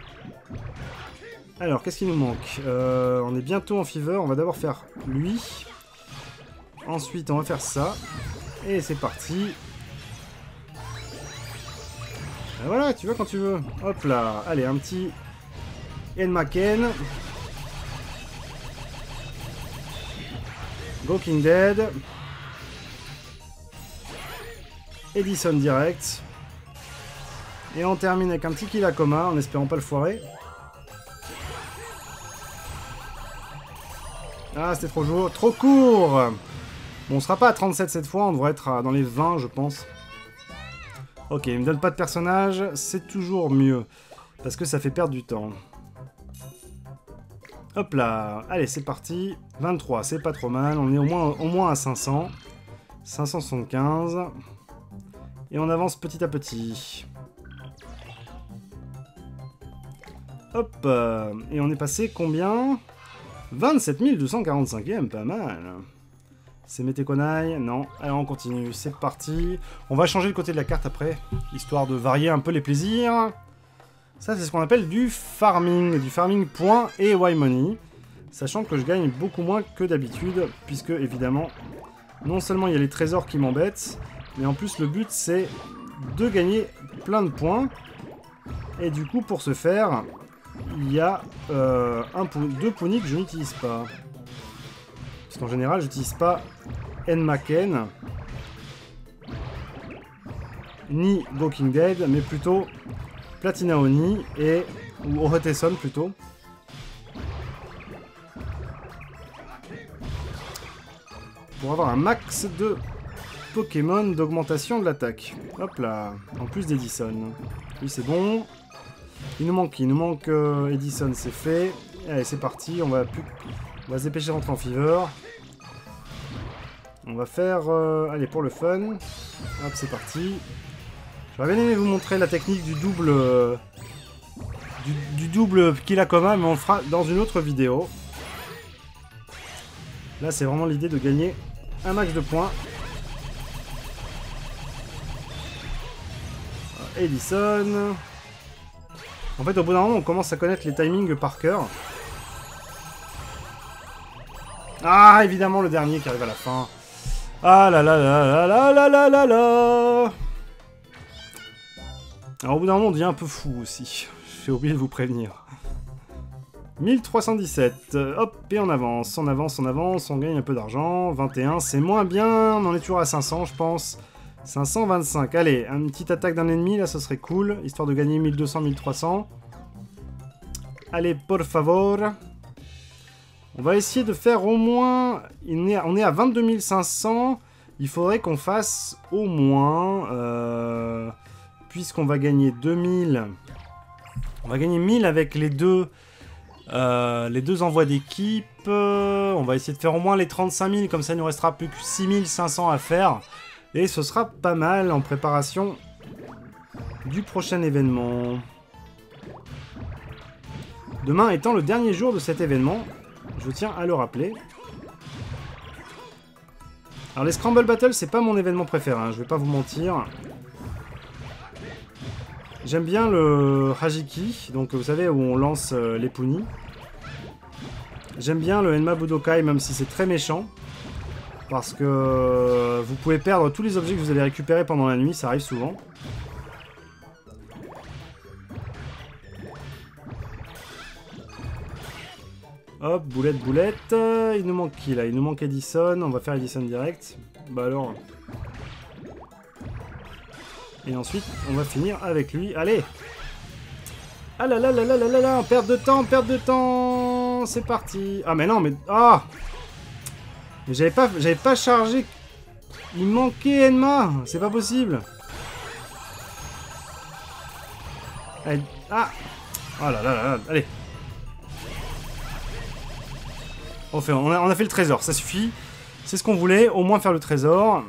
Alors, qu'est-ce qu'il nous manque euh, On est bientôt en Fever, on va d'abord faire lui... Ensuite, on va faire ça. Et c'est parti. Et voilà, tu vois quand tu veux. Hop là. Allez, un petit Enmaken. Go King Dead. Edison direct. Et on termine avec un petit Kilakoma, en espérant pas le foirer. Ah, c'était trop jour, trop court. Bon, on sera pas à trente-sept cette fois, on devrait être dans les vingt, je pense. Ok, il me donne pas de personnage, c'est toujours mieux. Parce que ça fait perdre du temps. Hop là, allez, c'est parti. vingt-trois, c'est pas trop mal, on est au moins, au moins à cinq cents. cinq cent soixante-quinze. Et on avance petit à petit. Hop, euh, et on est passé combien? vingt-sept mille deux cent quarante-cinquième, pas mal. C'est Metekonai, non. Alors on continue, c'est parti. On va changer le côté de la carte après, histoire de varier un peu les plaisirs. Ça, c'est ce qu'on appelle du farming. Du farming points et Why-Money. Sachant que je gagne beaucoup moins que d'habitude, puisque évidemment, non seulement il y a les trésors qui m'embêtent, mais en plus le but c'est de gagner plein de points. Et du coup, pour ce faire, il y a euh, un, deux ponis que je n'utilise pas. Parce qu'en général, j'utilise pas Enmaken, ni Go King Dead, mais plutôt Platina Oni et ou Oreteson plutôt. Pour avoir un max de Pokémon d'augmentation de l'attaque. Hop là, en plus d'Edison. Oui, c'est bon. Il nous manque qui? Il nous manque euh, Edison, c'est fait. Allez, c'est parti, on va, plus... on va se dépêcher de rentrer en Fever. On va faire... Euh... Allez, pour le fun. Hop, c'est parti. J'aurais bien aimé vous montrer la technique du double... Euh... du, du double Kilakoma, mais on le fera dans une autre vidéo. Là, c'est vraiment l'idée de gagner un max de points. Edison. En fait, au bout d'un moment, on commence à connaître les timings par cœur. Ah, évidemment, le dernier qui arrive à la fin. Ah là là là là là là là là là. Alors, au bout d'un moment, on devient un peu fou aussi. J'ai oublié de vous prévenir. mille trois cent dix-sept. Hop, et on avance, on avance, on avance, on gagne un peu d'argent. vingt et un, c'est moins bien. On en est toujours à cinq cents, je pense. cinq cent vingt-cinq. Allez, une petite attaque d'un ennemi, là, ça serait cool. Histoire de gagner mille deux cents, mille trois cents. Allez, por favor. On va essayer de faire au moins... On est à vingt-deux mille cinq cents. Il faudrait qu'on fasse au moins... Euh... Puisqu'on va gagner deux mille... On va gagner mille avec les deux... Euh, les deux envois d'équipe. On va essayer de faire au moins les trente-cinq mille. Comme ça, il nous restera plus que six mille cinq cents à faire. Et ce sera pas mal en préparation du prochain événement. Demain étant le dernier jour de cet événement, je tiens à le rappeler. Alors les Scramble Battle, c'est pas mon événement préféré, hein, je vais pas vous mentir. J'aime bien le Hajiki, donc vous savez où on lance euh, les punis. J'aime bien le Enma Budokai, même si c'est très méchant. Parce que euh, vous pouvez perdre tous les objets que vous allez récupérer pendant la nuit, ça arrive souvent. Hop, boulette, boulette. Euh, il nous manque qui là? Il nous manque Edison. On va faire Edison direct. Bah alors. Et ensuite, on va finir avec lui. Allez! Ah là là là là là là là! Perte de temps, perte de temps! C'est parti! Ah mais non, mais... Ah! Mais j'avais pas, j'avais pas chargé... Il manquait Enma! C'est pas possible! Allez. Ah! Oh là là là là! Allez! On, fait, on, a, on a fait le trésor, ça suffit. C'est ce qu'on voulait, au moins faire le trésor.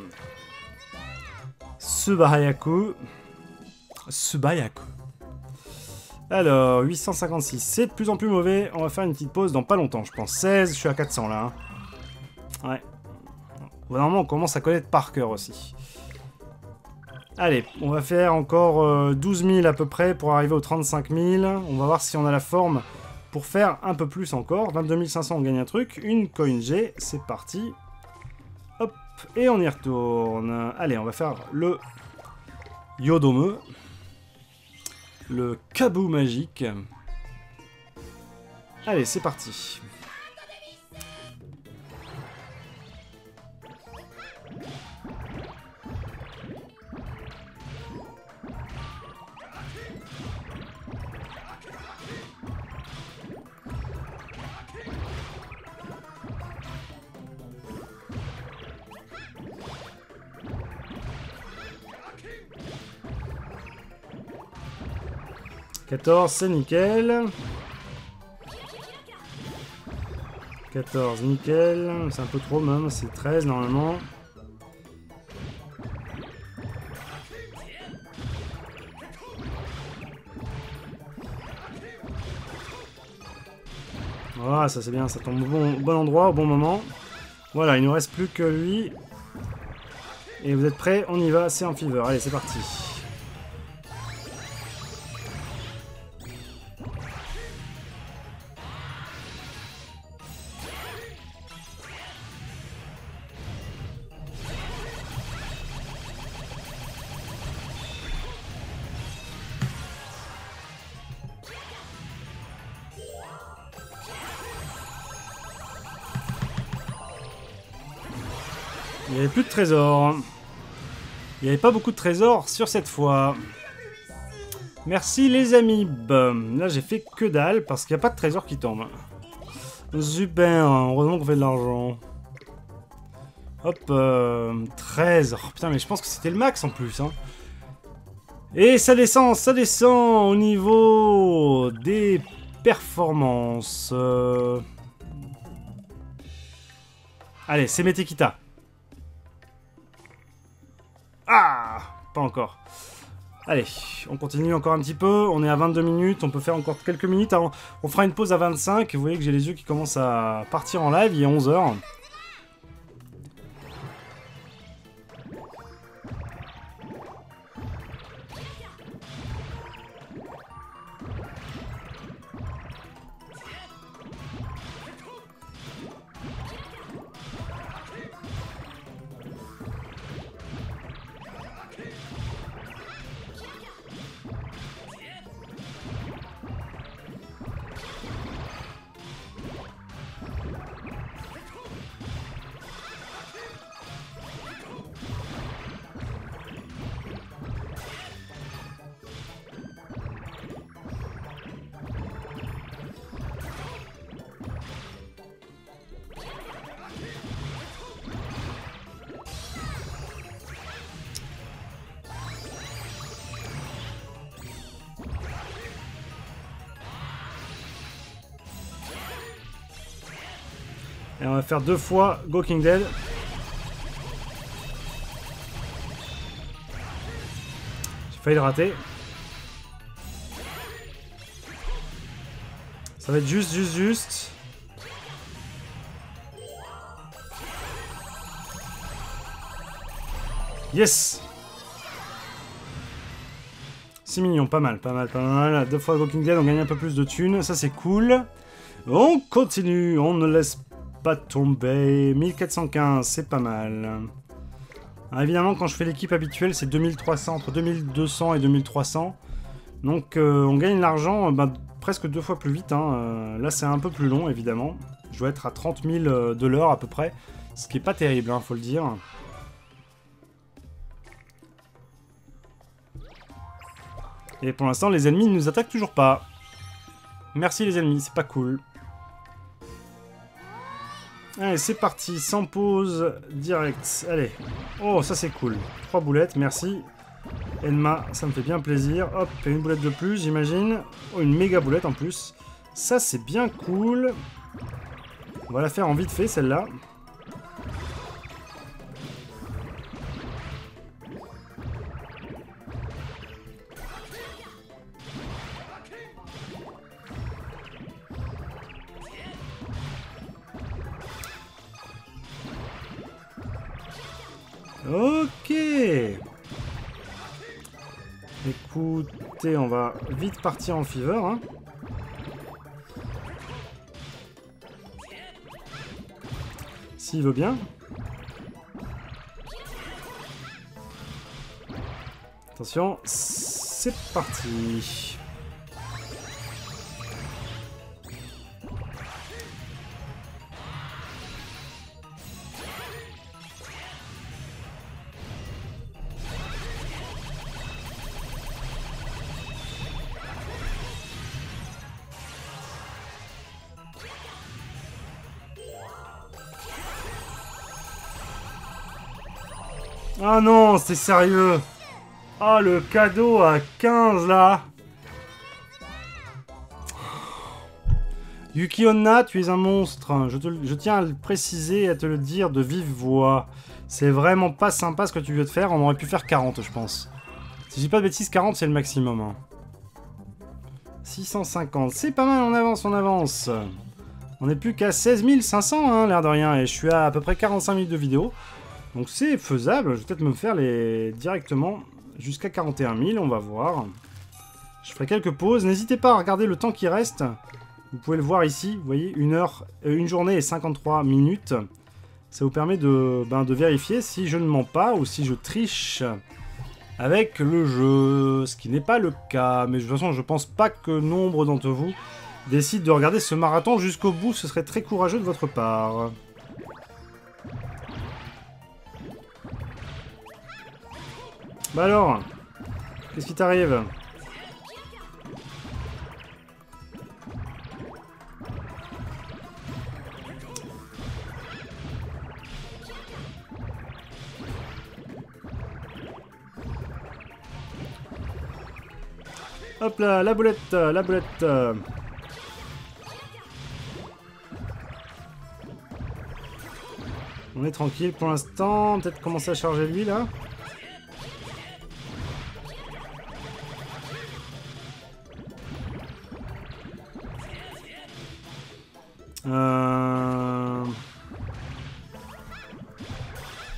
Subayaku. Subayaku. Alors, huit cent cinquante-six, c'est de plus en plus mauvais. On va faire une petite pause dans pas longtemps, je pense. seize, je suis à quatre cents là. Hein. Ouais. Normalement, on commence à connaître par cœur aussi. Allez, on va faire encore euh, douze mille à peu près pour arriver aux trente-cinq mille. On va voir si on a la forme pour faire un peu plus encore. vingt-deux mille cinq cents, on gagne un truc. Une coin G, c'est parti. Hop, et on y retourne. Allez, on va faire le Yodome. Le Kabou magique. Allez, c'est parti. quatorze, c'est nickel. quatorze, nickel. C'est un peu trop même, c'est treize normalement. Voilà, ça c'est bien, ça tombe au bon, au bon endroit, au bon moment. Voilà, il ne nous reste plus que lui. Et vous êtes prêts? On y va, c'est en fever. Allez, c'est parti. Il n'y avait plus de trésors. Il n'y avait pas beaucoup de trésors sur cette fois. Merci les amis. Là j'ai fait que dalle parce qu'il n'y a pas de trésor qui tombe. Super, heureusement qu'on fait de l'argent. Hop, euh, treize. Oh, putain mais je pense que c'était le max en plus. Hein. Et ça descend, ça descend au niveau des performances. Euh... Allez, c'est Metekita. Ah, pas encore. Allez, on continue encore un petit peu. On est à vingt-deux minutes. On peut faire encore quelques minutes. Avant. On fera une pause à vingt-cinq. Vous voyez que j'ai les yeux qui commencent à partir en live. Il est onze heures. Et on va faire deux fois Go King Dead. J'ai failli le rater. Ça va être juste, juste, juste. Yes! six millions, pas mal, pas mal, pas mal. Deux fois Go King Dead, on gagne un peu plus de thunes. Ça, c'est cool. On continue, on ne laisse pas tomber. mille quatre cent quinze, c'est pas mal. Alors évidemment, quand je fais l'équipe habituelle, c'est deux mille trois cents, entre deux mille deux cents et deux mille trois cents. Donc euh, on gagne l'argent bah, presque deux fois plus vite. Hein. Euh, là, c'est un peu plus long, évidemment. Je dois être à trente mille de l'heure à peu près. Ce qui est pas terrible, hein, faut le dire. Et pour l'instant, les ennemis ne nous attaquent toujours pas. Merci les ennemis, c'est pas cool. Allez, c'est parti, sans pause, direct. Allez. Oh, ça c'est cool. Trois boulettes, merci. Enma, ça me fait bien plaisir. Hop, une boulette de plus, j'imagine. Oh, une méga boulette en plus. Ça, c'est bien cool. On va la faire en vite fait, celle-là. Ok. Écoutez, on va vite partir en fever. Hein. S'il veut bien. Attention, c'est parti. Ah non, c'est sérieux. Ah, le cadeau à quinze, là. Yuki Onna, tu es un monstre. Je, te, je tiens à le préciser et à te le dire de vive voix. C'est vraiment pas sympa ce que tu veux te faire. On aurait pu faire quarante, je pense. Si je dis pas de bêtises, quarante, c'est le maximum. Hein. six cent cinquante. C'est pas mal, on avance, on avance. On n'est plus qu'à seize mille cinq cents, hein, l'air de rien. Et je suis à à peu près quarante-cinq minutes de vidéo. Donc c'est faisable, je vais peut-être me faire les directement jusqu'à quarante et un mille, on va voir. Je ferai quelques pauses, n'hésitez pas à regarder le temps qui reste. Vous pouvez le voir ici, vous voyez, une heure, euh, une journée et cinquante-trois minutes. Ça vous permet de, ben, de vérifier si je ne mens pas ou si je triche avec le jeu, ce qui n'est pas le cas. Mais de toute façon, je pense pas que nombre d'entre vous décident de regarder ce marathon jusqu'au bout, ce serait très courageux de votre part. Bah alors, qu'est-ce qui t'arrive? Hop là, la boulette, la boulette. On est tranquille pour l'instant, peut-être commencer à charger lui là.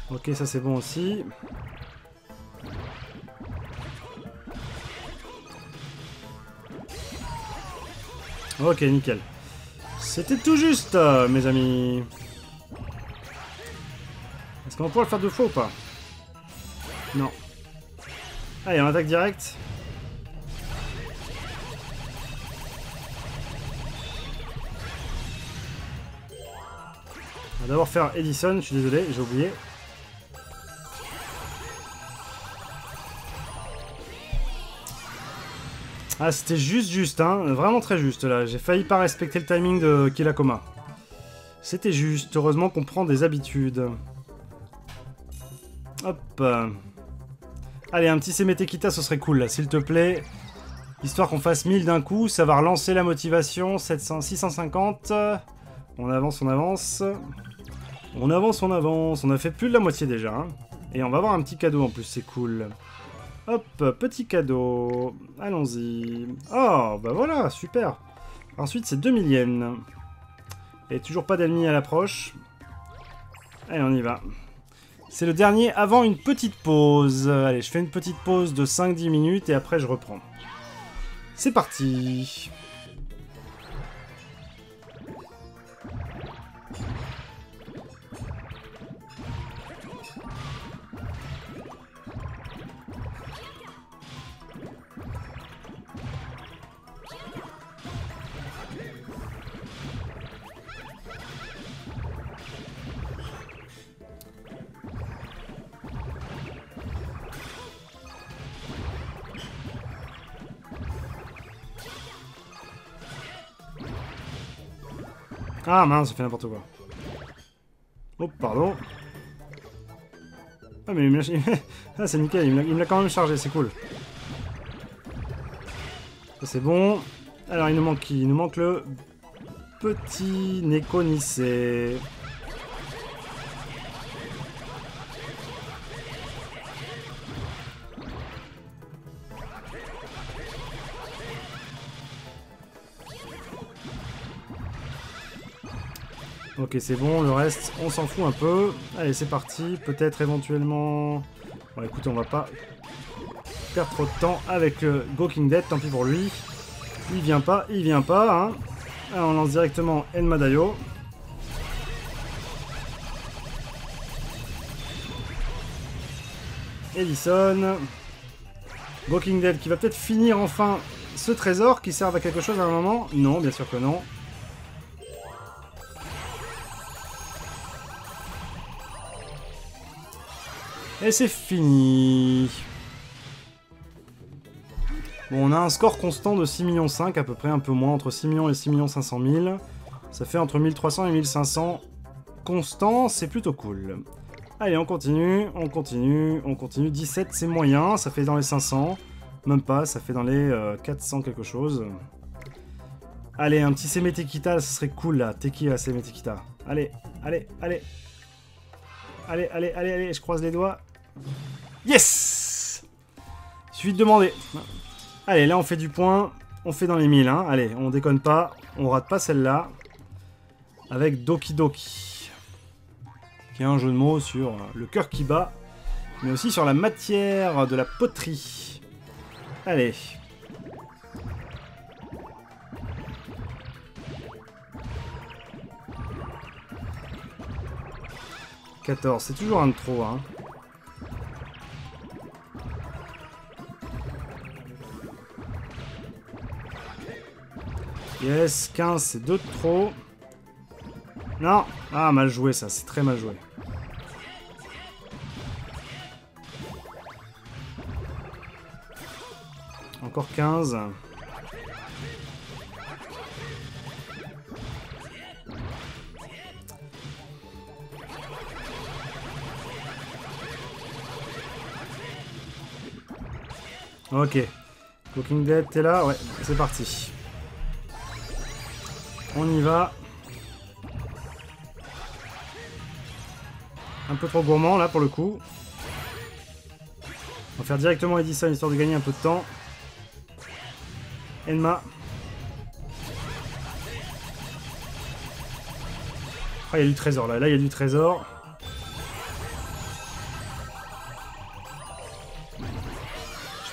Ok, ça c'est bon aussi. Ok, nickel. C'était tout juste, euh, mes amis. Est-ce qu'on va pouvoir le faire deux fois ou pas? Non. Allez, on attaque direct. On va d'abord faire Edison, je suis désolé, j'ai oublié. Ah, c'était juste, juste, hein. Vraiment très juste, là. J'ai failli pas respecter le timing de Kilakoma. C'était juste. Heureusement qu'on prend des habitudes. Hop. Allez, un petit Semetekita, ce serait cool, là, s'il te plaît. Histoire qu'on fasse mille d'un coup, ça va relancer la motivation. sept cents, six cent cinquante. On avance, on avance. On avance, on avance. On a fait plus de la moitié déjà, hein. Et on va avoir un petit cadeau, en plus, c'est cool. Hop, petit cadeau. Allons-y. Oh, bah voilà, super. Ensuite, c'est deux mille yens. Et toujours pas d'ennemis à l'approche. Allez, on y va. C'est le dernier avant une petite pause. Allez, je fais une petite pause de cinq dix minutes et après je reprends. C'est parti. Ah mince, j'ai fait n'importe quoi. Oh, pardon. Ah mais il me l'a... Ah c'est nickel, il me l'a quand même chargé, c'est cool. Ça c'est bon. Alors il nous manque qui? Il nous manque le petit Neko Nisei. Ok, c'est bon, le reste, on s'en fout un peu. Allez, c'est parti. Peut-être éventuellement... Bon, écoutez, on va pas perdre trop de temps avec le Gouking Dead, tant pis pour lui. Il vient pas, il vient pas, hein. Alors, on lance directement Enmadayo. Edison. Gouking Dead qui va peut-être finir enfin ce trésor qui sert à quelque chose à un moment. Non, bien sûr que non. Et c'est fini. Bon, on a un score constant de six virgule cinq millions, à peu près, un peu moins, entre six millions et six millions cinq cent mille. Ça fait entre mille trois cents et mille cinq cents. Constant, c'est plutôt cool. Allez, on continue, on continue, on continue. dix-sept, c'est moyen, ça fait dans les cinq cents. Même pas, ça fait dans les euh, quatre cents quelque chose. Allez, un petit Semetekita, ce serait cool, là. Teki à Semetekita. Allez, allez, allez. Allez, allez, allez, allez, je croise les doigts. Yes! Il suffit de demander. Allez, là, on fait du point. On fait dans les mille, hein. Allez, on déconne pas. On rate pas celle-là. Avec Doki Doki. Qui est un jeu de mots sur le cœur qui bat. Mais aussi sur la matière de la poterie. Allez. quatorze, c'est toujours un de trop, hein. Yes, quinze, c'est deux de trop. Non. Ah, mal joué, ça. C'est très mal joué. Encore quinze. Ok. Walking Dead, t'es là? Ouais, c'est parti. On y va. Un peu trop gourmand, là, pour le coup. On va faire directement Edison, histoire de gagner un peu de temps. Enma. Ah, il y a du trésor, là. Là, il y a du trésor.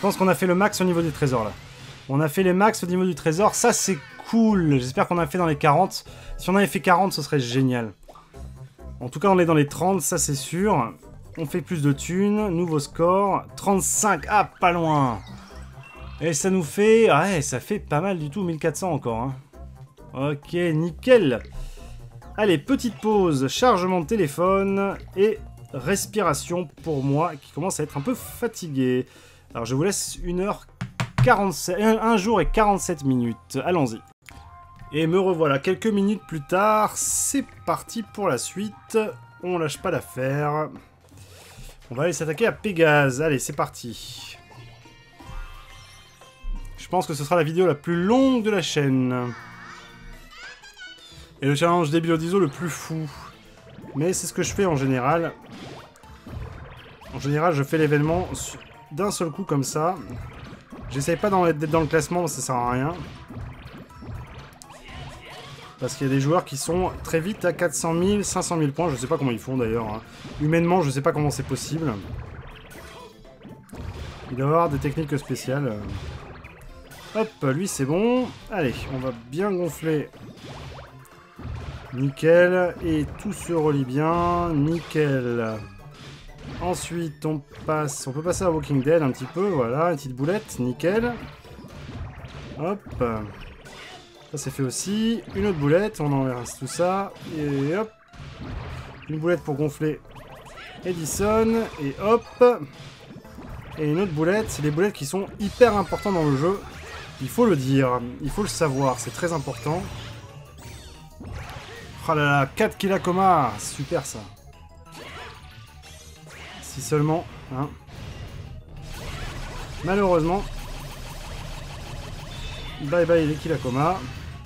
pense qu'on a fait le max au niveau du trésor là. On a fait les max au niveau du trésor, ça c'est cool. J'espère qu'on a fait dans les quarante. Si on avait fait quarante, ce serait génial. En tout cas, on est dans les trente, ça c'est sûr. On fait plus de thunes, nouveau score. trente-cinq, ah, pas loin. Et ça nous fait... Ouais, ça fait pas mal du tout, mille quatre cents encore. Hein. Ok, nickel. Allez, petite pause, chargement de téléphone et respiration pour moi qui commence à être un peu fatigué. Alors je vous laisse une heure quarante-sept, un jour et quarante-sept minutes. Allons-y. Et me revoilà quelques minutes plus tard. C'est parti pour la suite. On lâche pas l'affaire. On va aller s'attaquer à Pégase. Allez, c'est parti. Je pense que ce sera la vidéo la plus longue de la chaîne. Et le challenge des builds d'I S O le plus fou. Mais c'est ce que je fais en général. En général, je fais l'événement d'un seul coup comme ça. J'essaye pas d'être dans le classement, ça sert à rien. Parce qu'il y a des joueurs qui sont très vite à quatre cent mille, cinq cent mille points. Je sais pas comment ils font d'ailleurs. Hein. Humainement, je sais pas comment c'est possible. Il doit y avoir des techniques spéciales. Hop, lui c'est bon. Allez, on va bien gonfler. Nickel. Et tout se relie bien. Nickel. Ensuite, on passe... On peut passer à Walking Dead un petit peu. Voilà, une petite boulette. Nickel. Hop. Ça c'est fait aussi. Une autre boulette. On enverra tout ça. Et hop. Une boulette pour gonfler Edison. Et hop. Et une autre boulette. C'est des boulettes qui sont hyper importantes dans le jeu. Il faut le dire. Il faut le savoir. C'est très important. Oh là là, quatre kills à coma, super ça. Si seulement, hein. Malheureusement. Bye bye les kills à coma.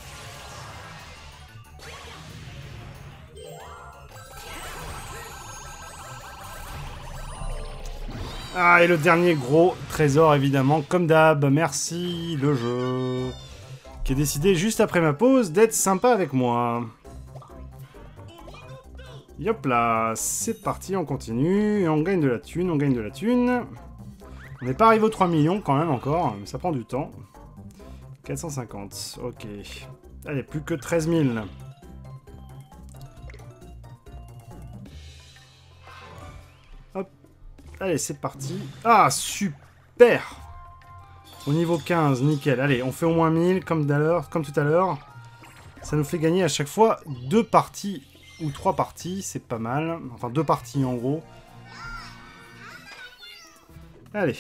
Ah, et le dernier gros trésor évidemment, comme d'hab, merci le jeu. Qui a décidé juste après ma pause d'être sympa avec moi. Yop là, c'est parti, on continue, et on gagne de la thune, on gagne de la thune. On n'est pas arrivé aux trois millions quand même encore, mais ça prend du temps. quatre cent cinquante, ok. Allez, plus que treize mille. Hop, allez, c'est parti. Ah, super! Au niveau quinze, nickel. Allez, on fait au moins mille, comme, comme tout à l'heure. Ça nous fait gagner à chaque fois deux parties. Ou trois parties, c'est pas mal. Enfin, deux parties en gros. Allez.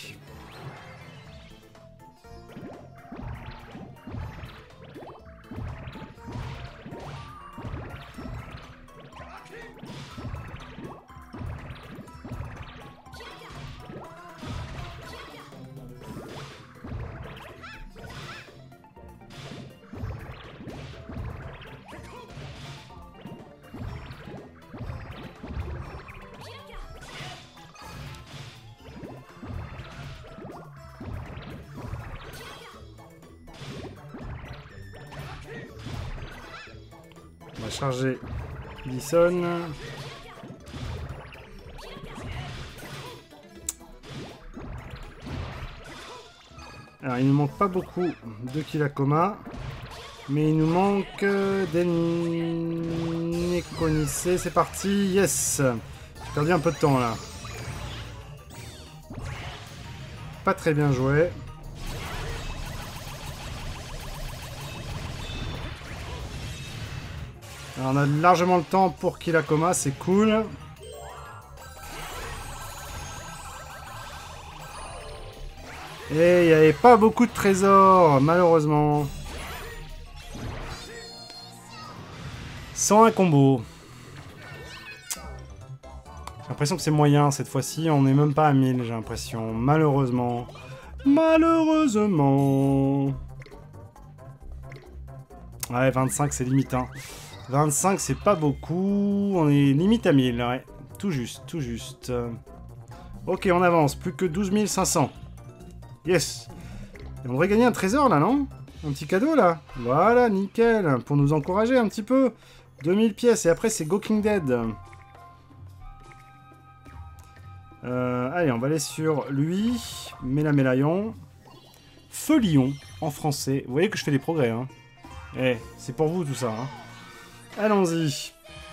On va charger Edison. Alors, il nous manque pas beaucoup de kills à coma. Mais il nous manque des Nekonicé. C'est parti. Yes. J'ai perdu un peu de temps là. Pas très bien joué. Alors on a largement le temps pour qu'il a coma, c'est cool. Et il n'y avait pas beaucoup de trésors, malheureusement. cent un combos. J'ai l'impression que c'est moyen cette fois-ci, on n'est même pas à mille, j'ai l'impression. Malheureusement. Malheureusement. Ouais, vingt-cinq c'est limite, hein. vingt-cinq, c'est pas beaucoup. On est limite à mille, ouais. Tout juste, tout juste. Ok, on avance. Plus que douze mille cinq cents. Yes. Et on devrait gagner un trésor, là, non? Un petit cadeau, là. Voilà, nickel. Pour nous encourager un petit peu. deux mille pièces. Et après, c'est Walking Dead. Euh, allez, on va aller sur lui. Mélamélaïon. Feuillon en français. Vous voyez que je fais des progrès, hein. Eh, c'est pour vous tout ça, hein. Allons-y.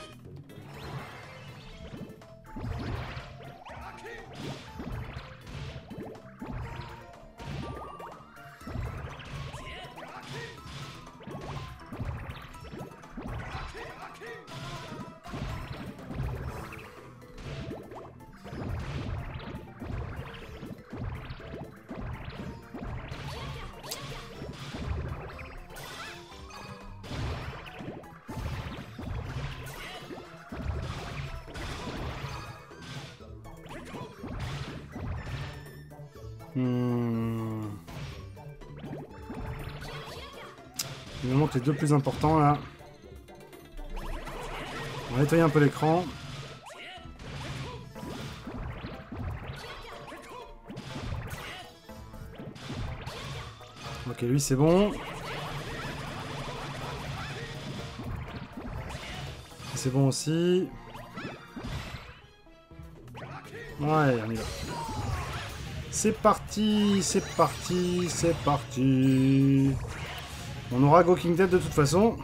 Hmm. Il me manque les deux plus importants là. On va nettoyer un peu l'écran. Ok, lui c'est bon. C'est bon aussi. Ouais, on y va. C'est parti, c'est parti, c'est parti. On aura Gawking Dead de toute façon.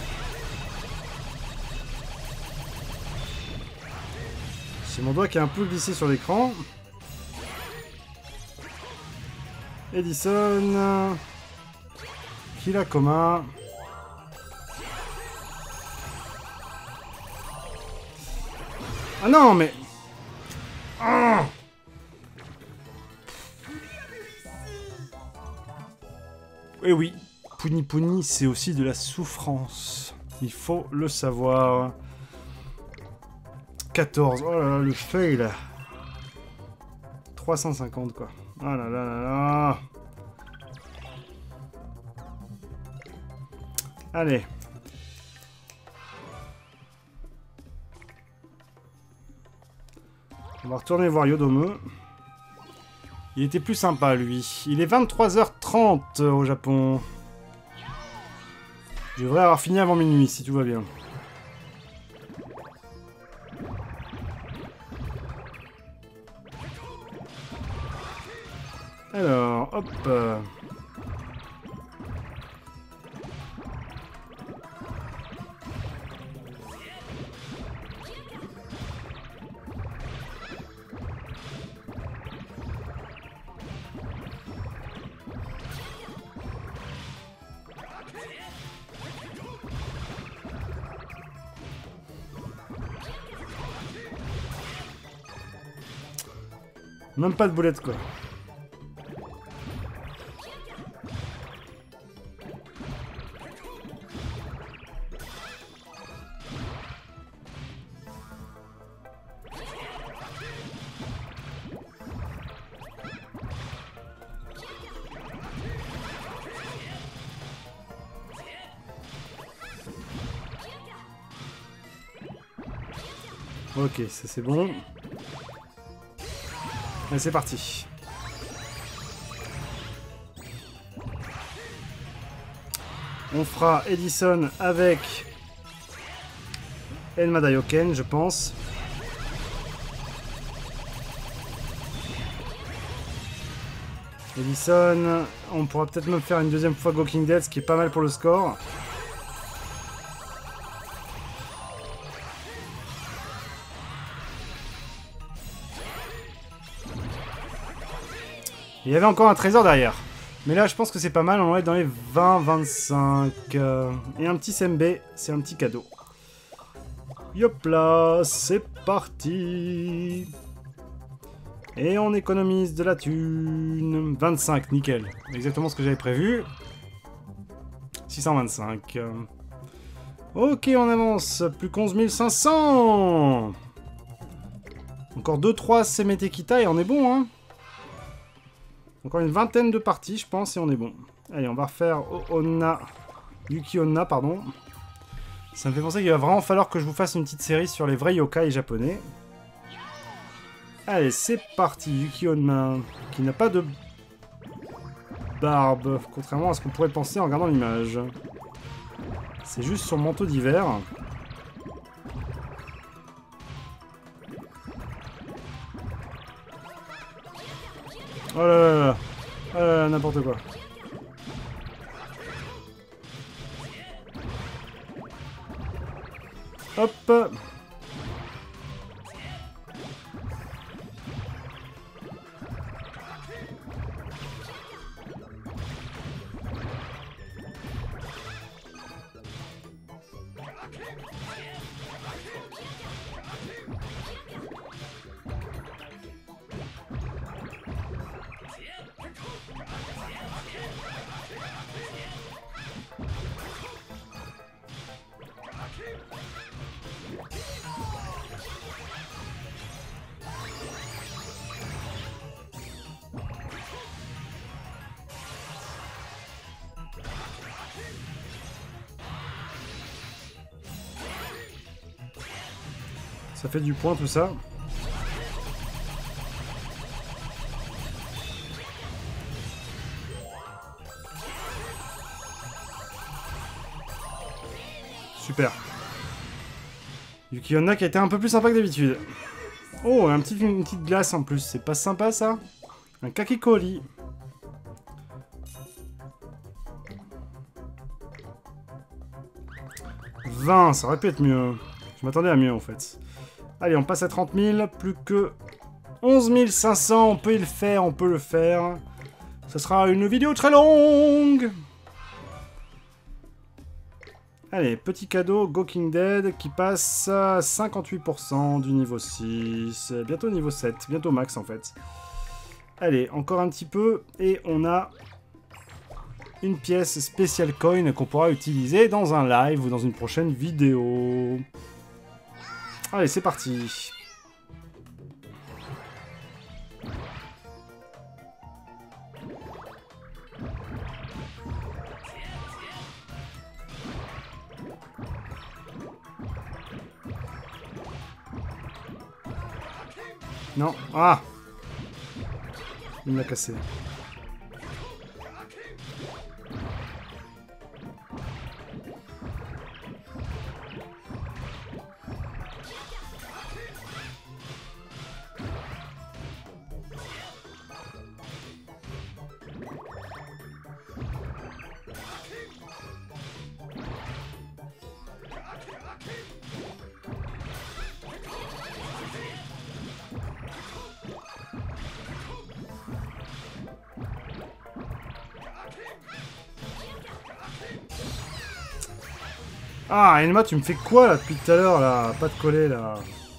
C'est mon doigt qui est un peu glissé sur l'écran. Edison. Kilakoma. Ah non, mais... Ah Et oui, Puni Puni, c'est aussi de la souffrance. Il faut le savoir. quatorze. Oh là là, le fail. trois cent cinquante, quoi. Oh là là là là. Allez. On va retourner voir Yodomu. Il était plus sympa, lui. Il est vingt-trois heures trente au Japon. Je devrais avoir fini avant minuit, si tout va bien. Alors, hop. Même pas de boulette, quoi. Ok, ça c'est bon. Allez, c'est parti. On fera Edison avec Enma Daioken, je pense. Edison, on pourra peut-être même faire une deuxième fois Gawking Dead, ce qui est pas mal pour le score. Il y avait encore un trésor derrière. Mais là, je pense que c'est pas mal. On va être dans les vingt vingt-cinq. Euh, et un petit Sembe, c'est un petit cadeau. Yop là, c'est parti. Et on économise de la thune. vingt-cinq, nickel. Exactement ce que j'avais prévu. six cent vingt-cinq. Ok, on avance. Plus qu'onze mille cinq cents. Encore deux trois Semetekita et on est bon, hein. Encore une vingtaine de parties, je pense, et on est bon. Allez, on va refaire Onna... Yuki Onna, pardon. Ça me fait penser qu'il va vraiment falloir que je vous fasse une petite série sur les vrais yokai japonais. Allez, c'est parti. Yuki Onna, qui n'a pas de barbe, contrairement à ce qu'on pourrait penser en regardant l'image. C'est juste son manteau d'hiver. Oh là là là. Oh là là, n'importe quoi. Hop. Ça fait du point tout ça. Super. Yuki Onna qui a été un peu plus sympa que d'habitude. Oh, un petit, une petite glace en plus. C'est pas sympa ça? Un kakikoli. vingt, ça aurait pu être mieux. Je m'attendais à mieux en fait. Allez, on passe à trente mille. Plus que onze mille cinq cents. On peut le faire, on peut le faire. Ce sera une vidéo très longue. Allez, petit cadeau, Go King Dead qui passe à cinquante-huit pour cent du niveau six. Bientôt niveau sept, bientôt max en fait. Allez, encore un petit peu et on a une pièce spéciale coin qu'on pourra utiliser dans un live ou dans une prochaine vidéo. Allez, c'est parti. Non. Ah! Il me l'a cassé. Ah, Enma, tu me fais quoi là depuis tout à l'heure là? Pas de coller là.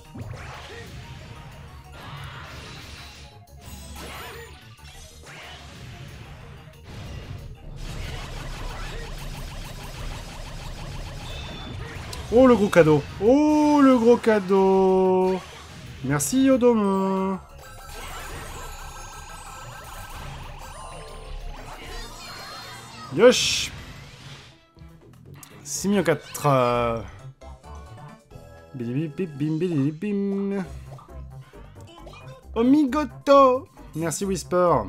Oh le gros cadeau. Oh le gros cadeau. Merci Yodome. Yosh. six mille quatre. Euh... Bim. Omigoto. Merci Whisper.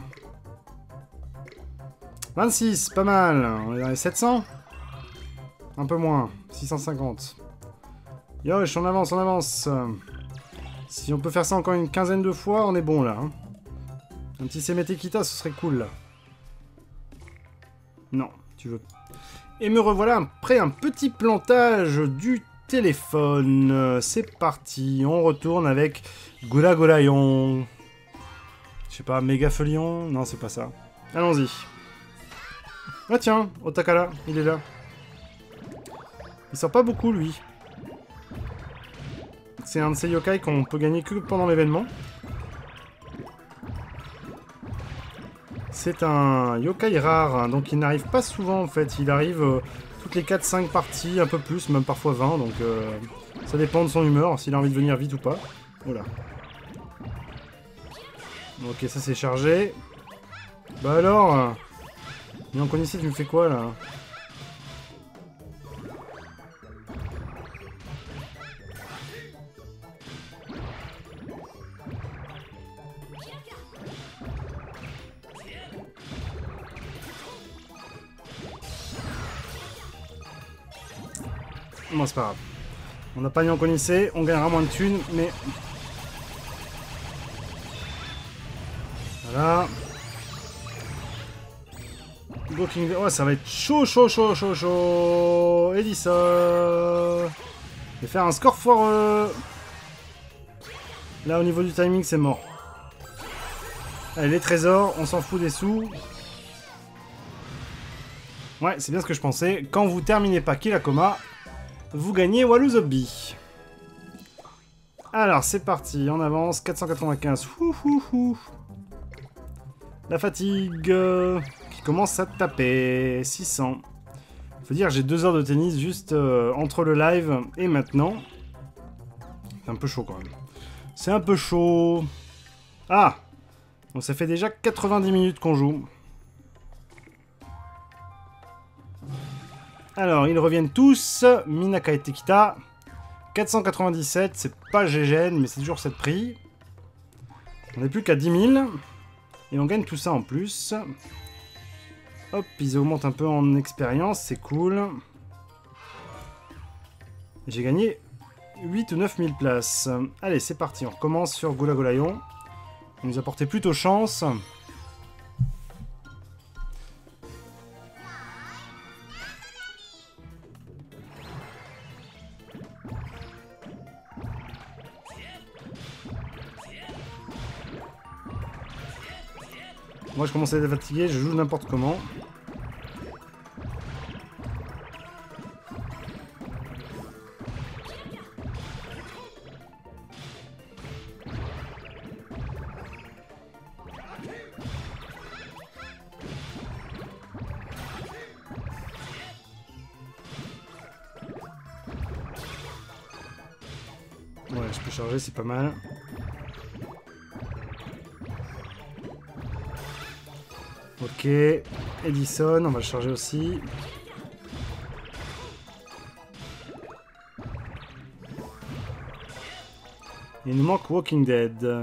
vingt-six, pas mal. On est dans les sept cents. Un peu moins. six cent cinquante. Yosh, on avance, on avance. Si on peut faire ça encore une quinzaine de fois, on est bon là. Hein. Un petit Semetekita, ce serait cool là. Non, tu veux. Et me revoilà après un petit plantage du téléphone. C'est parti, on retourne avec Gola Golayon. Je sais pas, Mégafelion? Non, c'est pas ça. Allons-y. Ah tiens, Otakara, il est là. Il sort pas beaucoup, lui. C'est un de ces yokai qu'on peut gagner que pendant l'événement. C'est un yokai rare, hein, donc il n'arrive pas souvent en fait. Il arrive euh, toutes les quatre cinq parties, un peu plus, même parfois vingt, donc euh, ça dépend de son humeur, s'il a envie de venir vite ou pas. Voilà. Ok, ça c'est chargé. Bah alors euh... Mais encore ici, tu me fais quoi là? Bon, c'est pas grave. On n'a pas mis en connaissé, on gagnera moins de thunes, mais... Voilà. Walking Dead. Oh, ça va être chaud, chaud, chaud, chaud, chaud. Edison. Je vais faire un score foireux. Là, au niveau du timing, c'est mort. Allez, les trésors, on s'en fout des sous. Ouais, c'est bien ce que je pensais. Quand vous terminez pas Kill la Coma, vous gagnez Walou Zombie. Alors, c'est parti, on avance. quatre cent quatre-vingt-quinze. Ouh, ouh, ouh. La fatigue euh, qui commence à taper. six cents. Faut dire, j'ai deux heures de tennis juste euh, entre le live et maintenant. C'est un peu chaud quand même. C'est un peu chaud. Ah! Donc ça fait déjà quatre-vingt-dix minutes qu'on joue. Alors, ils reviennent tous. Minaka et Tekita. quatre cent quatre-vingt-dix-sept, c'est pas G G N, mais c'est toujours cette prix. On n'est plus qu'à dix mille. Et on gagne tout ça en plus. Hop, ils augmentent un peu en expérience, c'est cool. J'ai gagné huit ou neuf mille places. Allez, c'est parti, on recommence sur Goula Golayon. Il nous a porté plutôt chance. Moi je commence à être fatigué, je joue n'importe comment. Ouais, je peux charger, c'est pas mal. Ok, Edison, on va le charger aussi. Il nous manque Walking Dead.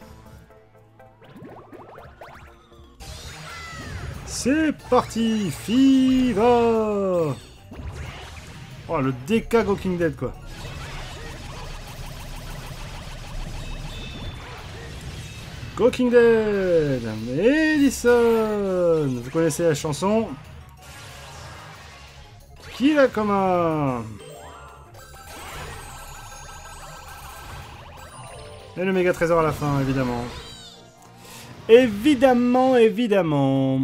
C'est parti, Fever. Oh, le D K Walking Dead, quoi. Walking Dead, Edison. Vous connaissez la chanson. Kill la Coma. Et le méga trésor à la fin, évidemment. Évidemment, évidemment.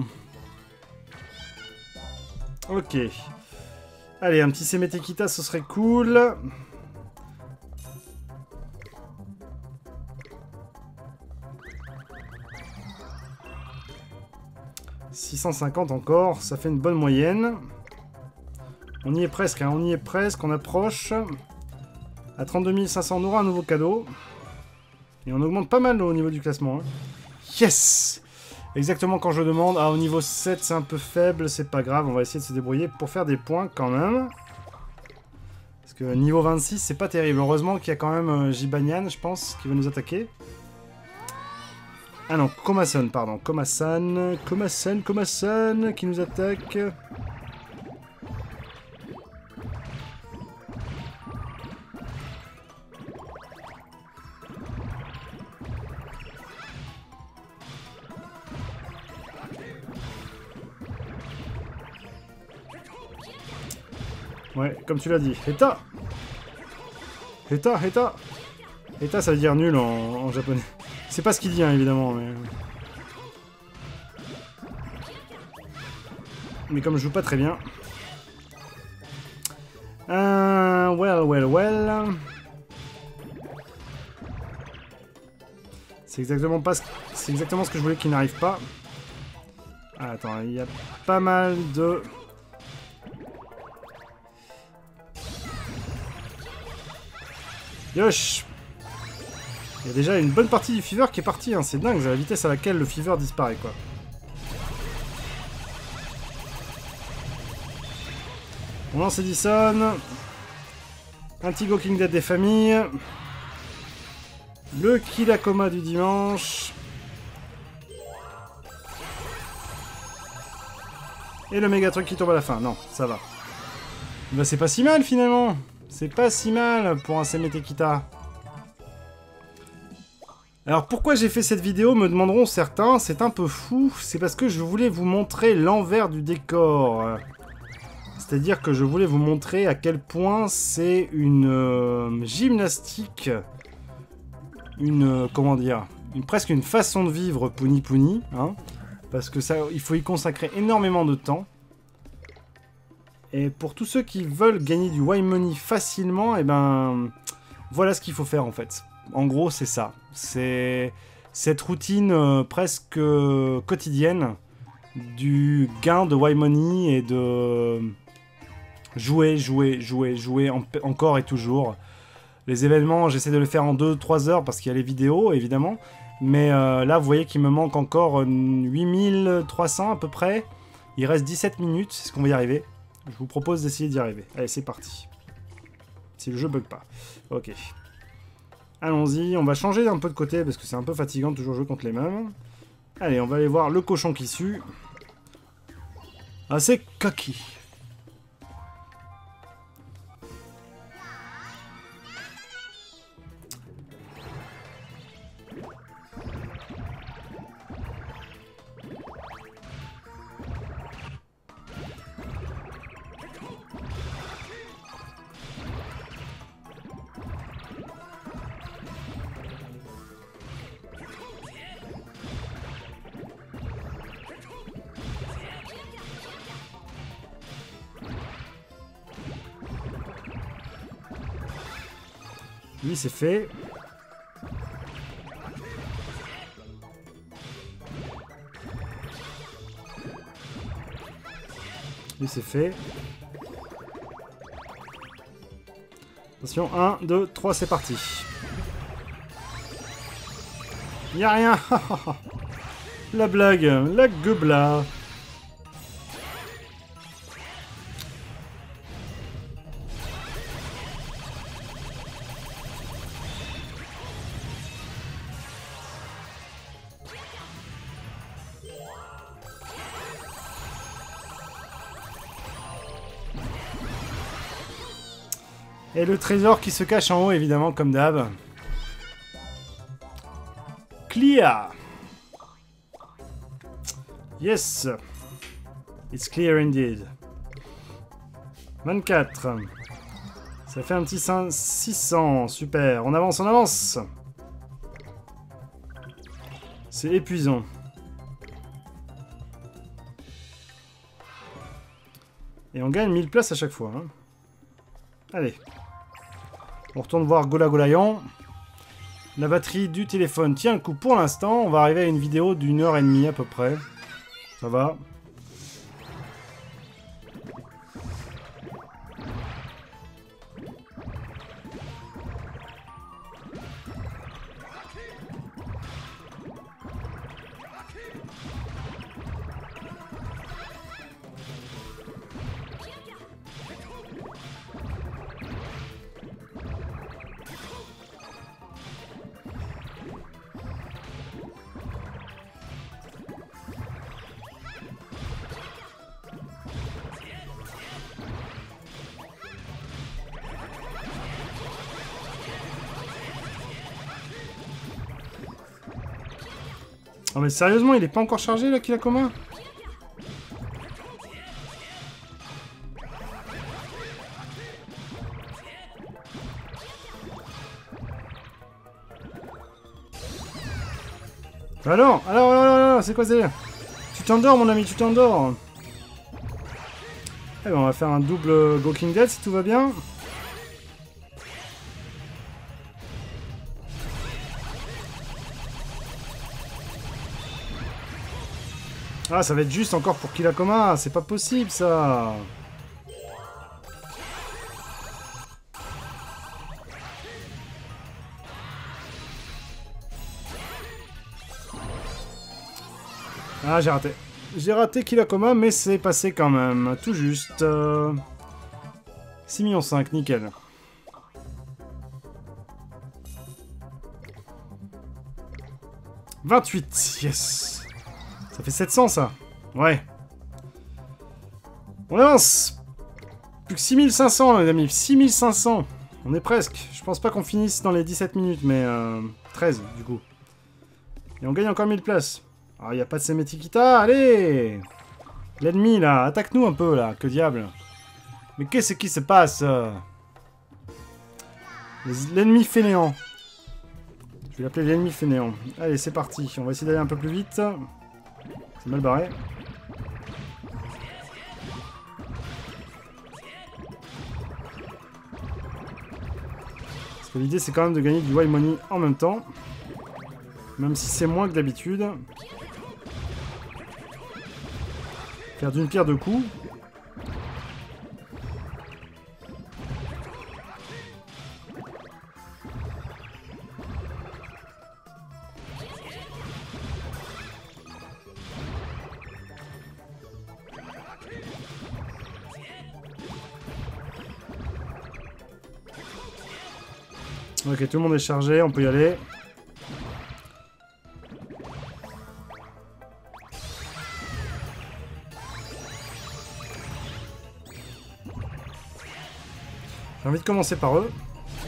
Ok. Allez, un petit Semetekita, ce serait cool. six cent cinquante encore, ça fait une bonne moyenne. On y est presque, hein, on y est presque, on approche. À trente-deux mille cinq cents, on aura un nouveau cadeau. Et on augmente pas mal au niveau du classement. Hein. Yes! Exactement quand je demande. Ah, au niveau sept, c'est un peu faible, c'est pas grave, on va essayer de se débrouiller pour faire des points quand même. Parce que niveau vingt-six, c'est pas terrible. Heureusement qu'il y a quand même euh, Jibanyan, je pense, qui va nous attaquer. Ah non, Komasan, pardon. Komasan, Komasan, Komasan, qui nous attaque. Ouais, comme tu l'as dit. Heta! Heta, Heta! Heta, ça veut dire nul en, en japonais. C'est pas ce qu'il dit, hein, évidemment, mais... Mais comme je joue pas très bien... Euh... Well, well, well... C'est exactement pas ce... C'est exactement ce que je voulais qu'il n'arrive pas. Ah, attends, il y a pas mal de... Yosh! Il y a déjà une bonne partie du Fever qui est partie, hein. C'est dingue, c'est la vitesse à laquelle le Fever disparaît, quoi. On lance Edison. Un petit Walking Dead des familles. Le Kill la Coma du dimanche. Et le méga truc qui tombe à la fin. Non, ça va. Bah c'est pas si mal finalement. C'est pas si mal pour un Semetekita. Alors pourquoi j'ai fait cette vidéo, me demanderont certains, c'est un peu fou, c'est parce que je voulais vous montrer l'envers du décor. C'est-à-dire que je voulais vous montrer à quel point c'est une euh, gymnastique, une, euh, comment dire, une, presque une façon de vivre Puni Puni, hein, parce que ça, il faut y consacrer énormément de temps. Et pour tous ceux qui veulent gagner du Y-Money facilement, et ben, voilà ce qu'il faut faire en fait. En gros, c'est ça. C'est cette routine euh, presque euh, quotidienne du gain de Y-Money et de jouer, jouer, jouer, jouer en encore et toujours. Les événements, j'essaie de les faire en deux trois heures parce qu'il y a les vidéos, évidemment. Mais euh, là, vous voyez qu'il me manque encore huit mille trois cents à peu près. Il reste dix-sept minutes. Est-ce qu'on va y arriver? Je vous propose d'essayer d'y arriver. Allez, c'est parti. Si le jeu bug pas. Ok. Allons-y, on va changer d'un peu de côté parce que c'est un peu fatigant de toujours jouer contre les mêmes. Allez, on va aller voir le cochon qui sue. Ah, c'est coquille. Lui, c'est fait. Lui, c'est fait. Attention, un, deux, trois, c'est parti. Y'a rien. La blague, la gueubla. Et le trésor qui se cache en haut, évidemment, comme d'hab. Clear. Yes. It's clear indeed. vingt-quatre. Ça fait un petit six cents. Super. On avance, on avance. C'est épuisant. Et on gagne mille places à chaque fois. Hein. Allez. On retourne voir Gola Golayan. La batterie du téléphone tient le coup pour l'instant. On va arriver à une vidéo d'une heure et demie à peu près. Ça va. Oh mais sérieusement, il est pas encore chargé là, Kilakoma? Alors, alors, alors, alors, c'est quoi c'est? Tu t'endors mon ami, tu t'endors. Eh ben, on va faire un double Walking Dead si tout va bien. Ah, ça va être juste encore pour Kilakoma, c'est pas possible ça. Ah, j'ai raté. J'ai raté Kilakoma, mais c'est passé quand même, tout juste. Euh... six millions cinq, nickel. vingt-huit, yes. Ça fait sept cents, ça. Ouais. On avance. Plus que six mille cinq cents, les amis. six mille cinq cents. On est presque. Je pense pas qu'on finisse dans les dix-sept minutes, mais... Euh, treize, du coup. Et on gagne encore mille places. Ah, il n'y a pas de Semetikita, allez! L'ennemi, là, attaque-nous un peu, là, que diable. Mais qu'est-ce qui se passe? L'ennemi fainéant. Je vais l'appeler l'ennemi fainéant. Allez, c'est parti. On va essayer d'aller un peu plus vite. C'est mal barré. Parce que l'idée, c'est quand même de gagner du wild money en même temps. Même si c'est moins que d'habitude. Faire d'une pierre deux coups. Ok, tout le monde est chargé, on peut y aller. J'ai envie de commencer par eux.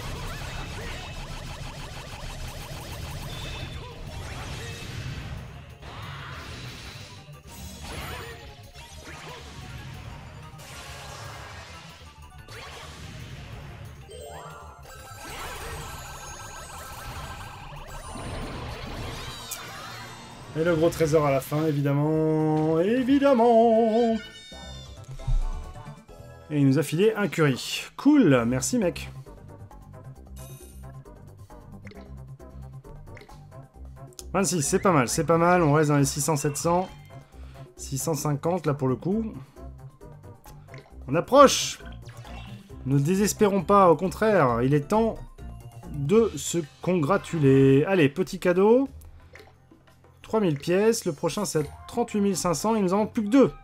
Et le gros trésor à la fin, évidemment. Évidemment. Et il nous a filé un curry. Cool, merci mec. vingt-six, c'est pas mal, c'est pas mal. On reste dans les six cents sept cents. six cent cinquante là pour le coup. On approche. Ne désespérons pas, au contraire. Il est temps de se congratuler. Allez, petit cadeau. trois mille pièces. Le prochain, c'est trente-huit mille cinq cents. Il nous en manque plus que deux.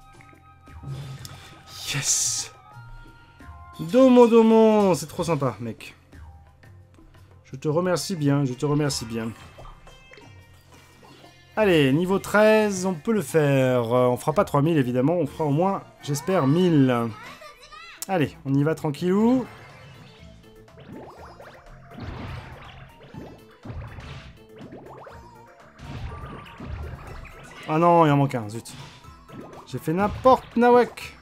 Yes. Domo domo. C'est trop sympa, mec. Je te remercie bien. Je te remercie bien. Allez, niveau treize, on peut le faire. On fera pas trois mille, évidemment. On fera au moins, j'espère, mille. Allez, on y va tranquillou. Ah non, il en manque un, zut. J'ai fait n'importe nawak.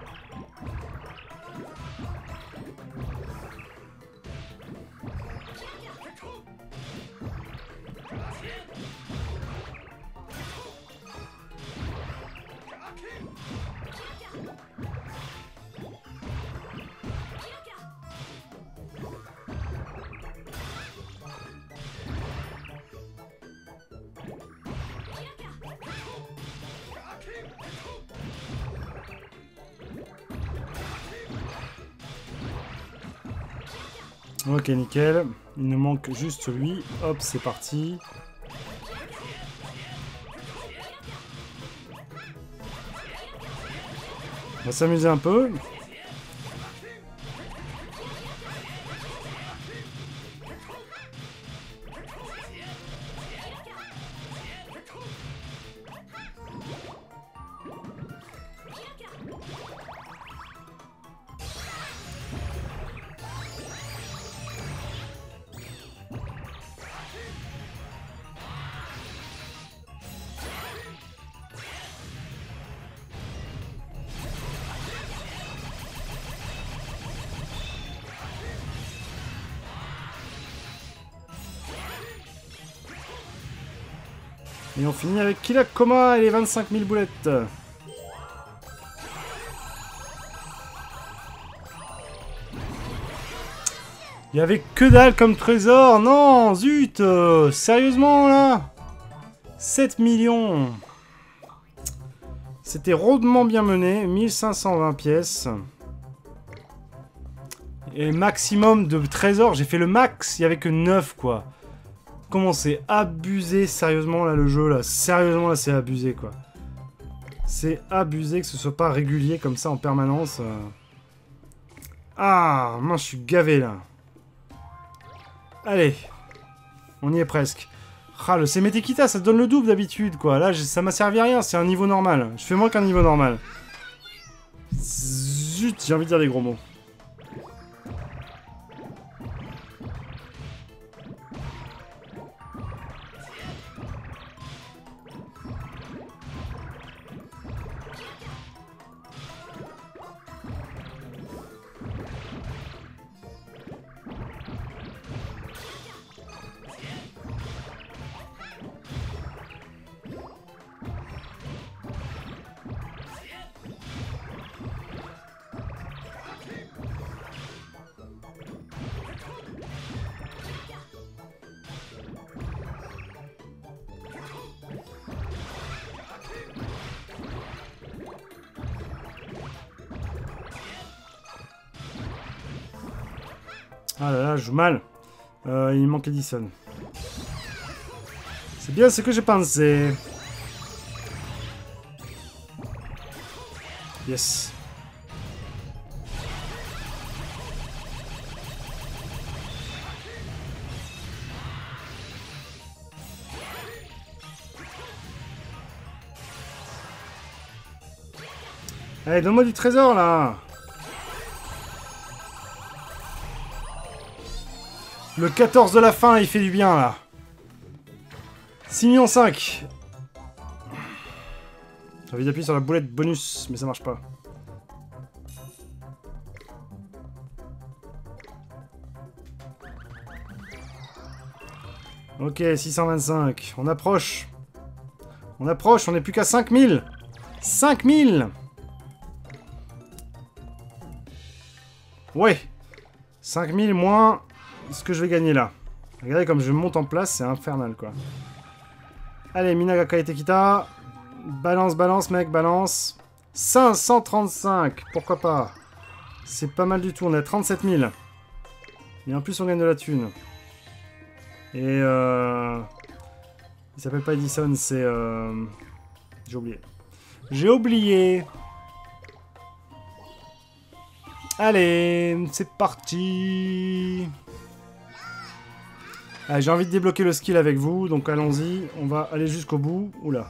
Ok, nickel. Il nous manque juste lui. Hop, c'est parti. On va s'amuser un peu. Et on finit avec Kilakoma et les vingt-cinq mille boulettes. Il y avait que dalle comme trésor. Non, zut. euh, Sérieusement, là sept millions. C'était rondement bien mené. mille cinq cent vingt pièces. Et maximum de trésors. J'ai fait le max. Il n'y avait que neuf, quoi. Comment c'est abusé, sérieusement, là, le jeu, là. Sérieusement, là, c'est abusé, quoi. C'est abusé que ce soit pas régulier comme ça en permanence. Ah, mince, je suis gavé, là. Allez. On y est presque. Ah, le Semetikita, ça donne le double d'habitude, quoi. Là, ça m'a servi à rien, c'est un niveau normal. Je fais moins qu'un niveau normal. Zut, j'ai envie de dire des gros mots. Ah là là, je joue mal. Euh, il manque Edison. C'est bien ce que j'ai pensé. Yes. Allez, donne-moi du trésor, là. Le quatorze de la fin, il fait du bien, là. six millions cinq. J'ai envie d'appuyer sur la boulette bonus, mais ça marche pas. Ok, six cent vingt-cinq. On approche. On approche, on n'est plus qu'à cinq mille. cinq mille. Ouais. cinq mille moins ce que je vais gagner là. Regardez comme je monte en place, c'est infernal quoi. Allez, Minagaka et Tekita. Balance, balance mec, balance. cinq cent trente-cinq, pourquoi pas. C'est pas mal du tout, on est à trente-sept mille. Et en plus on gagne de la thune. Et euh... il s'appelle pas Edison, c'est... Euh... J'ai oublié. J'ai oublié. Allez, c'est parti. Ah, j'ai envie de débloquer le skill avec vous, donc allons-y. On va aller jusqu'au bout. Oula.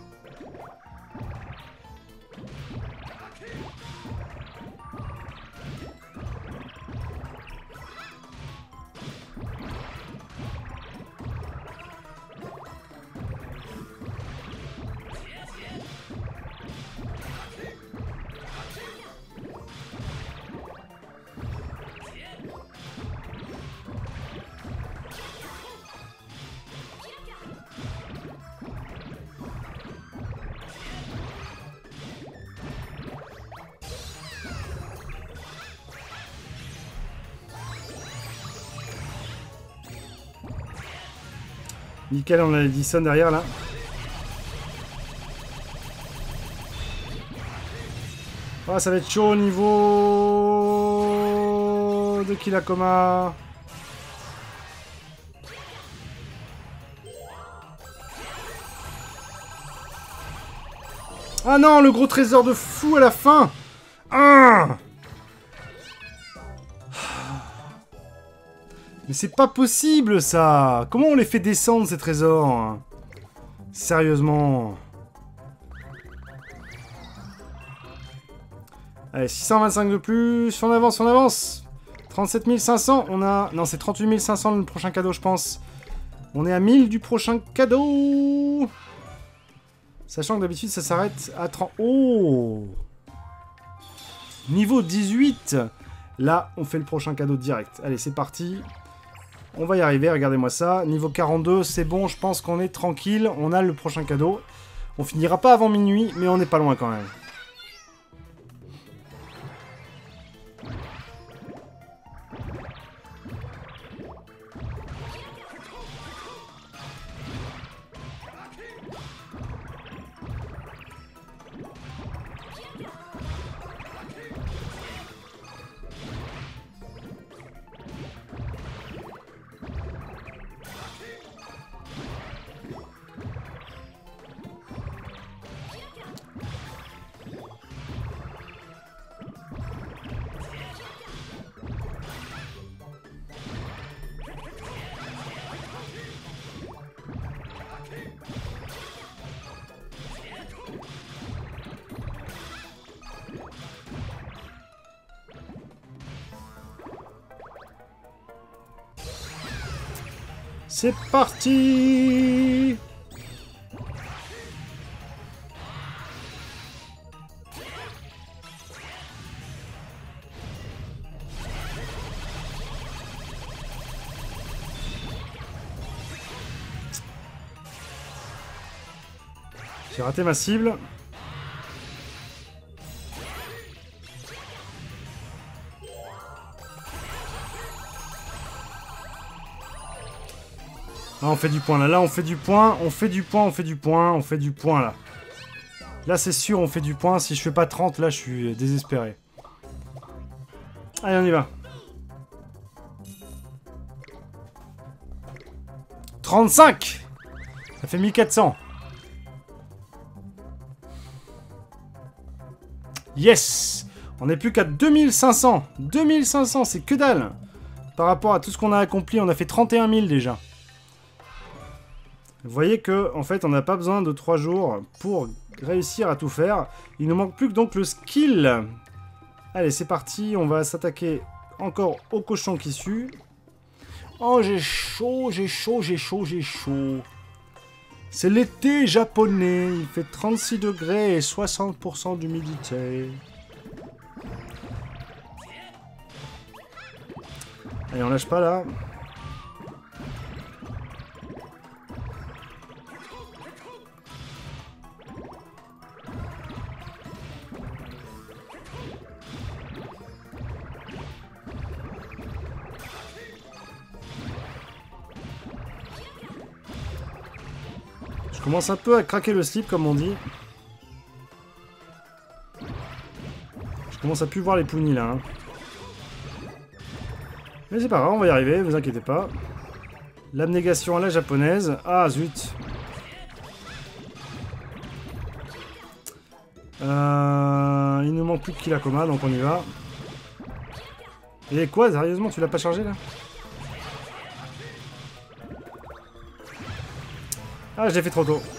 Nickel, on a Edison derrière là. Ah, ça va être chaud au niveau de Kilakoma. Ah non, le gros trésor de fou à la fin. Ah, mais c'est pas possible ça! Comment on les fait descendre ces trésors? Sérieusement. Allez, six cent vingt-cinq de plus, on avance, on avance! trente-sept mille cinq cents, on a... Non, c'est trente-huit mille cinq cents le prochain cadeau, je pense. On est à mille du prochain cadeau! Sachant que d'habitude, ça s'arrête à trente... Oh! Niveau dix-huit! Là, on fait le prochain cadeau direct. Allez, c'est parti. On va y arriver, regardez-moi ça. Niveau quarante-deux, c'est bon, je pense qu'on est tranquille. On a le prochain cadeau. On finira pas avant minuit, mais on n'est pas loin quand même. C'est parti! J'ai raté ma cible. Là, on fait du point, là. Là, on fait du point, on fait du point, on fait du point, on fait du point, là. Là, c'est sûr, on fait du point. Si je fais pas trente, là, je suis désespéré. Allez, on y va. trente-cinq. Ça fait mille quatre cents. Yes. On n'est plus qu'à deux mille cinq cents. deux mille cinq cents, c'est que dalle. Par rapport à tout ce qu'on a accompli, on a fait trente et un mille déjà. Vous voyez que, en fait, on n'a pas besoin de trois jours pour réussir à tout faire. Il nous manque plus que donc le skill. Allez, c'est parti. On va s'attaquer encore au cochon qui sue. Oh, j'ai chaud, j'ai chaud, j'ai chaud, j'ai chaud. C'est l'été japonais. Il fait trente-six degrés et soixante pour cent d'humidité. Allez, on lâche pas là. Je commence un peu à craquer le slip comme on dit. Je commence à plus voir les pounis là. Hein. Mais c'est pas grave, on va y arriver, vous inquiétez pas. L'abnégation à la japonaise. Ah zut. Euh, il nous manque plus que Kilakoma, donc on y va. Et quoi, sérieusement, tu l'as pas chargé là? Ah, je l'ai fait trop tôt.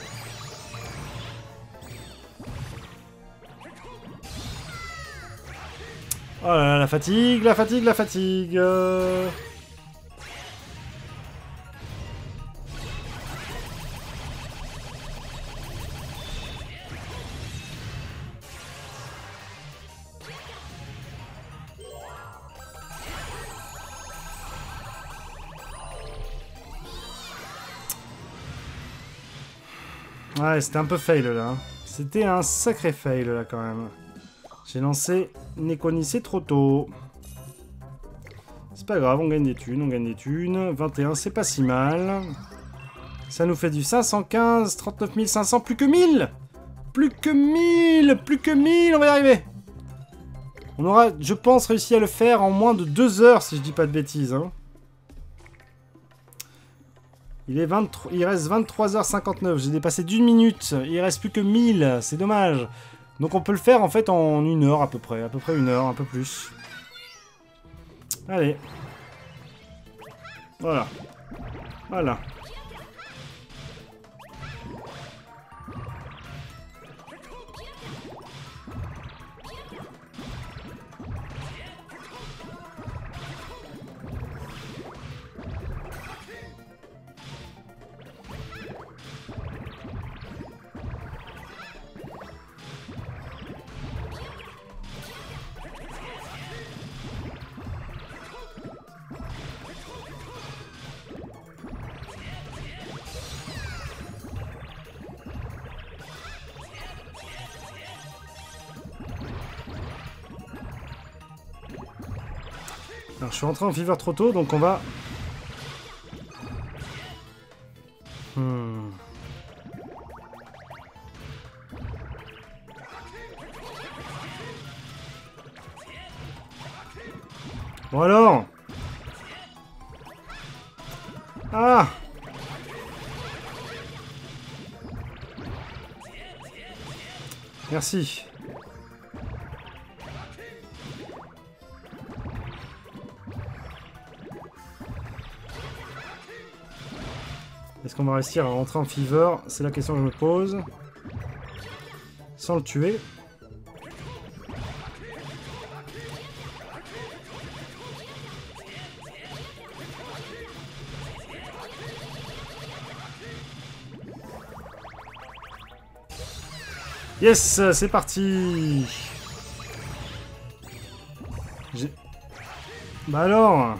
Oh là là, la fatigue, la fatigue, la fatigue. Euh... Ouais, c'était un peu fail là. C'était un sacré fail là quand même. J'ai lancé Nekonissé trop tôt. C'est pas grave, on gagne des thunes, on gagne des thunes. vingt et un, c'est pas si mal. Ça nous fait du cinq cent quinze, trente-neuf mille cinq cents, plus que mille. Plus que mille, plus que mille, on va y arriver. On aura, je pense, réussi à le faire en moins de deux heures, si je dis pas de bêtises. Hein. Il, est vingt-trois, il reste vingt-trois heures cinquante-neuf, j'ai dépassé d'une minute. Il reste plus que mille, c'est dommage. Donc on peut le faire en fait en une heure à peu près. À peu près une heure, un peu plus. Allez. Voilà. Voilà. Alors, je suis rentré en fever trop tôt, donc on va... Hmm. Bon alors. Ah. Merci. Est-ce qu'on va réussir à rentrer en fever? C'est la question que je me pose. Sans le tuer. Yes, c'est parti. J'ai... Bah alors.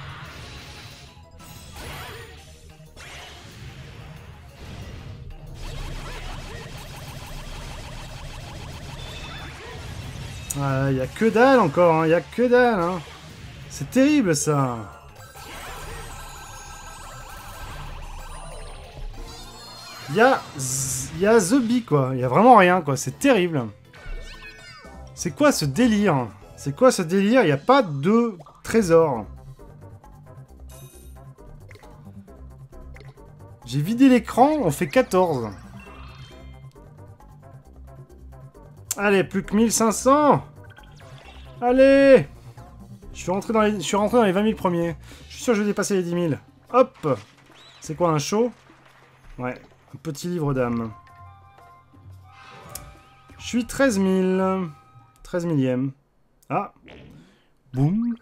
Ah, y a que dalle encore, hein. Y a que dalle, hein. C'est terrible ça. Il y a, il y a The Bee, quoi. Il y a vraiment rien, quoi. C'est terrible. C'est quoi ce délire? C'est quoi ce délire? Il n'y a pas de trésor. J'ai vidé l'écran, on fait quatorze. Allez, plus que mille cinq cents. Allez. Je suis rentré dans les, je suis rentré dans les vingt mille premiers. Je suis sûr que je vais dépasser les dix mille. Hop. C'est quoi un show? Ouais, un petit livre d'âme. Je suis treize mille. treize millième. Ah. Boum.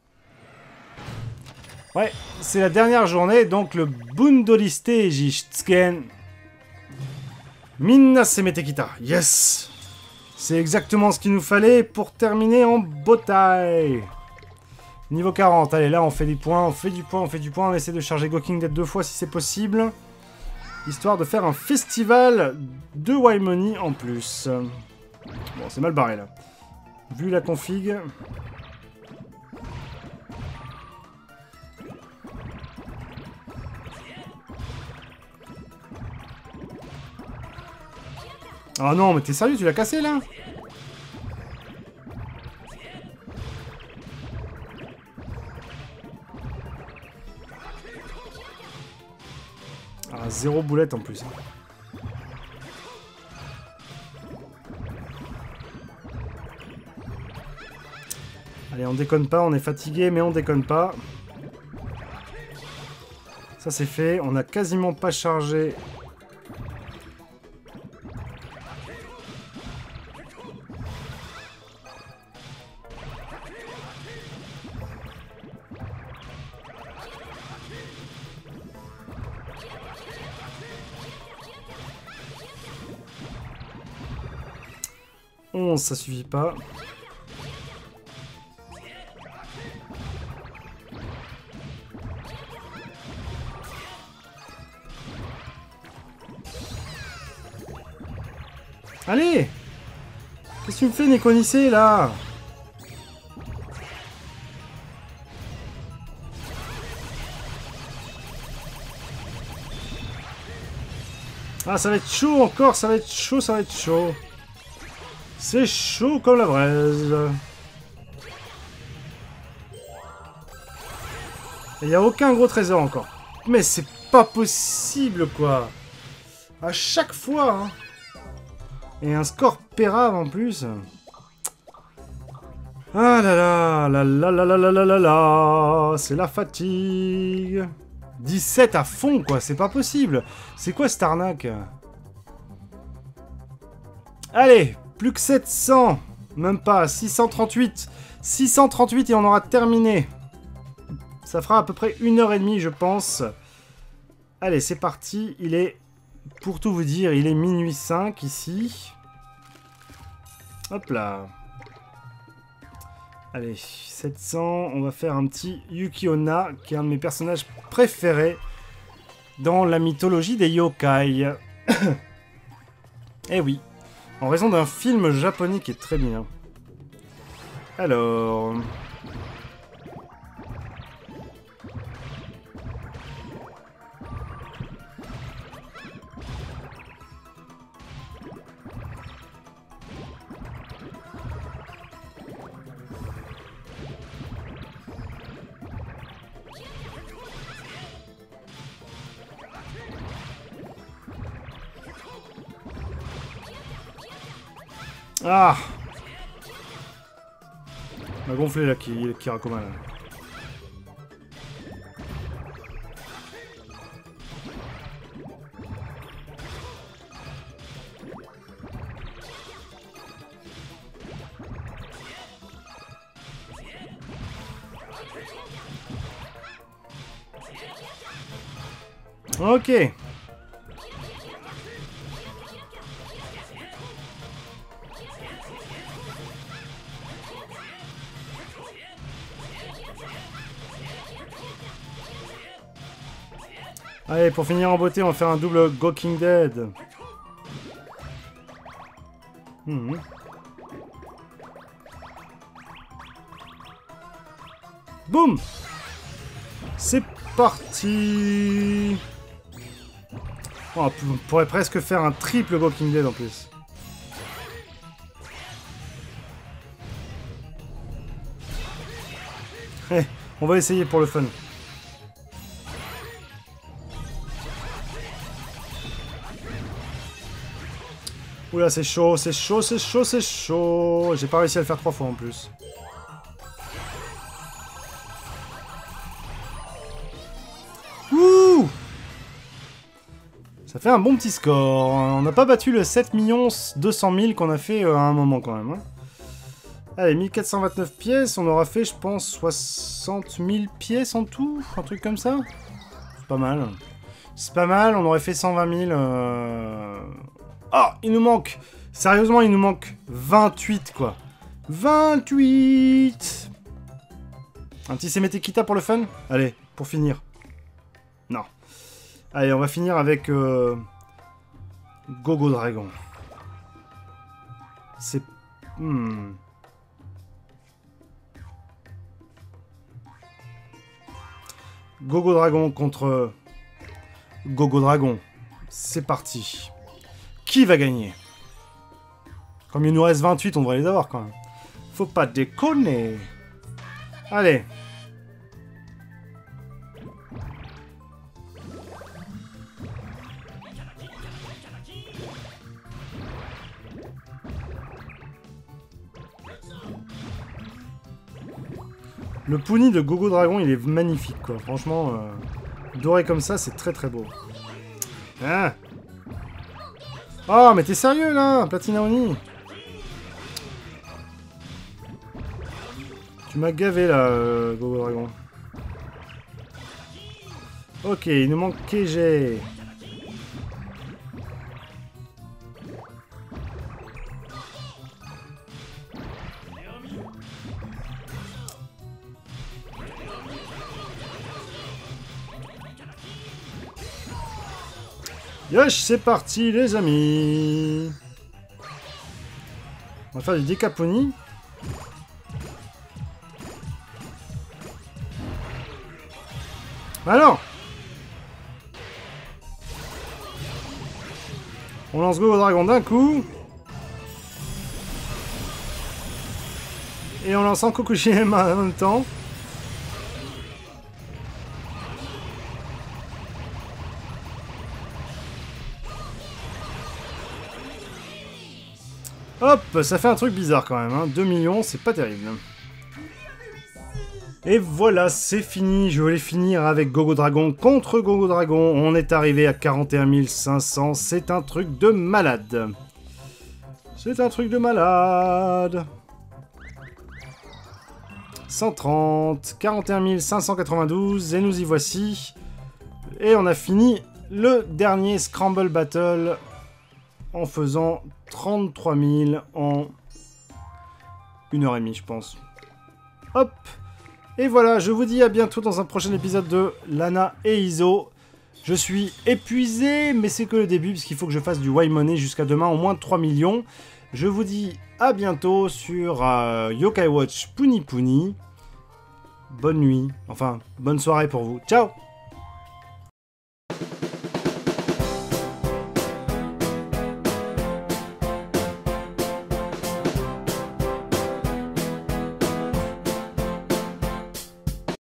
Ouais, c'est la dernière journée, donc le Bundoliste Jitsuken. Minna Semetekita. Yes. C'est exactement ce qu'il nous fallait pour terminer en bataille. Niveau quarante. Allez, là, on fait du point, on fait du point, on fait du point. On essaie de charger Gokking Dead deux fois si c'est possible. Histoire de faire un festival de Waimoni en plus. Bon, c'est mal barré, là. Vu la config... Oh non, mais t'es sérieux, tu l'as cassé, là? Ah, zéro boulette en plus. Allez, on déconne pas, on est fatigué, mais on déconne pas. Ça, c'est fait. On a quasiment pas chargé... onze, ça suffit pas. Allez! Qu'est-ce que tu me fais, Néconissé, là? Ah, ça va être chaud encore, ça va être chaud, ça va être chaud. C'est chaud comme la braise. Il n'y a aucun gros trésor encore. Mais c'est pas possible, quoi. À chaque fois, hein. Et un score pérave en plus. Ah là là, là là là là là là là là, c'est la fatigue. dix-sept à fond, quoi, c'est pas possible. C'est quoi cette arnaque? Allez, plus que sept cents. Même pas, six cent trente-huit. six cent trente-huit et on aura terminé. Ça fera à peu près une heure et demie, je pense. Allez, c'est parti. Il est, pour tout vous dire, il est minuit cinq ici. Hop là. Allez, sept cents. On va faire un petit Yuki Onna, qui est un de mes personnages préférés dans la mythologie des yokai. Eh oui. En raison d'un film japonais qui est très bien. Alors... Ah! On a gonflé là, qui, qui Kirakoma là. Ok. Allez, pour finir en beauté, on va faire un double Gokking Dead. Mmh. Boum! C'est parti! Oh, on pourrait presque faire un triple Gokking Dead en plus. Eh, on va essayer pour le fun. Oula, c'est chaud, c'est chaud, c'est chaud, c'est chaud. J'ai pas réussi à le faire trois fois en plus. Ouh! Ça fait un bon petit score. On n'a pas battu le sept millions deux cent mille qu'on a fait euh, à un moment quand même. Hein. Allez, mille quatre cent vingt-neuf pièces. On aura fait, je pense, soixante mille pièces en tout. Un truc comme ça. C'est pas mal. C'est pas mal. On aurait fait cent vingt mille. Euh... Oh, il nous manque. Sérieusement, il nous manque vingt-huit, quoi. vingt-huit. Un petit Semetekita pour le fun? Allez, pour finir. Non. Allez, on va finir avec... Euh... Gogo Dragon. C'est... Hmm... Gogo Dragon contre Gogo Dragon. C'est parti. Qui va gagner? Comme il nous reste vingt-huit, on devrait les avoir quand même. Faut pas déconner. Allez. Le Puni de Gogo Dragon, il est magnifique, quoi. Franchement, euh, doré comme ça, c'est très très beau. Ah. Oh, mais t'es sérieux, là, Platina Oni? Tu m'as gavé, là, euh, Gogo Dragon. Ok, il nous manque K G. Yosh, c'est parti les amis. On va faire du Decaponi. Alors, on lance Gogo Dragon d'un coup. Et on lance en Kokushima en même temps. Hop, ça fait un truc bizarre quand même, hein. deux millions, c'est pas terrible. Et voilà, c'est fini. Je voulais finir avec Gogo Dragon contre Gogo Dragon. On est arrivé à quarante et un mille cinq cents. C'est un truc de malade. C'est un truc de malade. cent trente, quarante et un mille cinq cent quatre-vingt-douze. Et nous y voici. Et on a fini le dernier Scramble Battle en faisant trente-trois mille en une heure et demie, je pense. Hop. Et voilà, je vous dis à bientôt dans un prochain épisode de Lana et Iso. Je suis épuisé, mais c'est que le début, parce qu'il faut que je fasse du Y Money jusqu'à demain, au moins trois millions. Je vous dis à bientôt sur euh, Yokai Watch Puni Puni. Bonne nuit, enfin, bonne soirée pour vous. Ciao!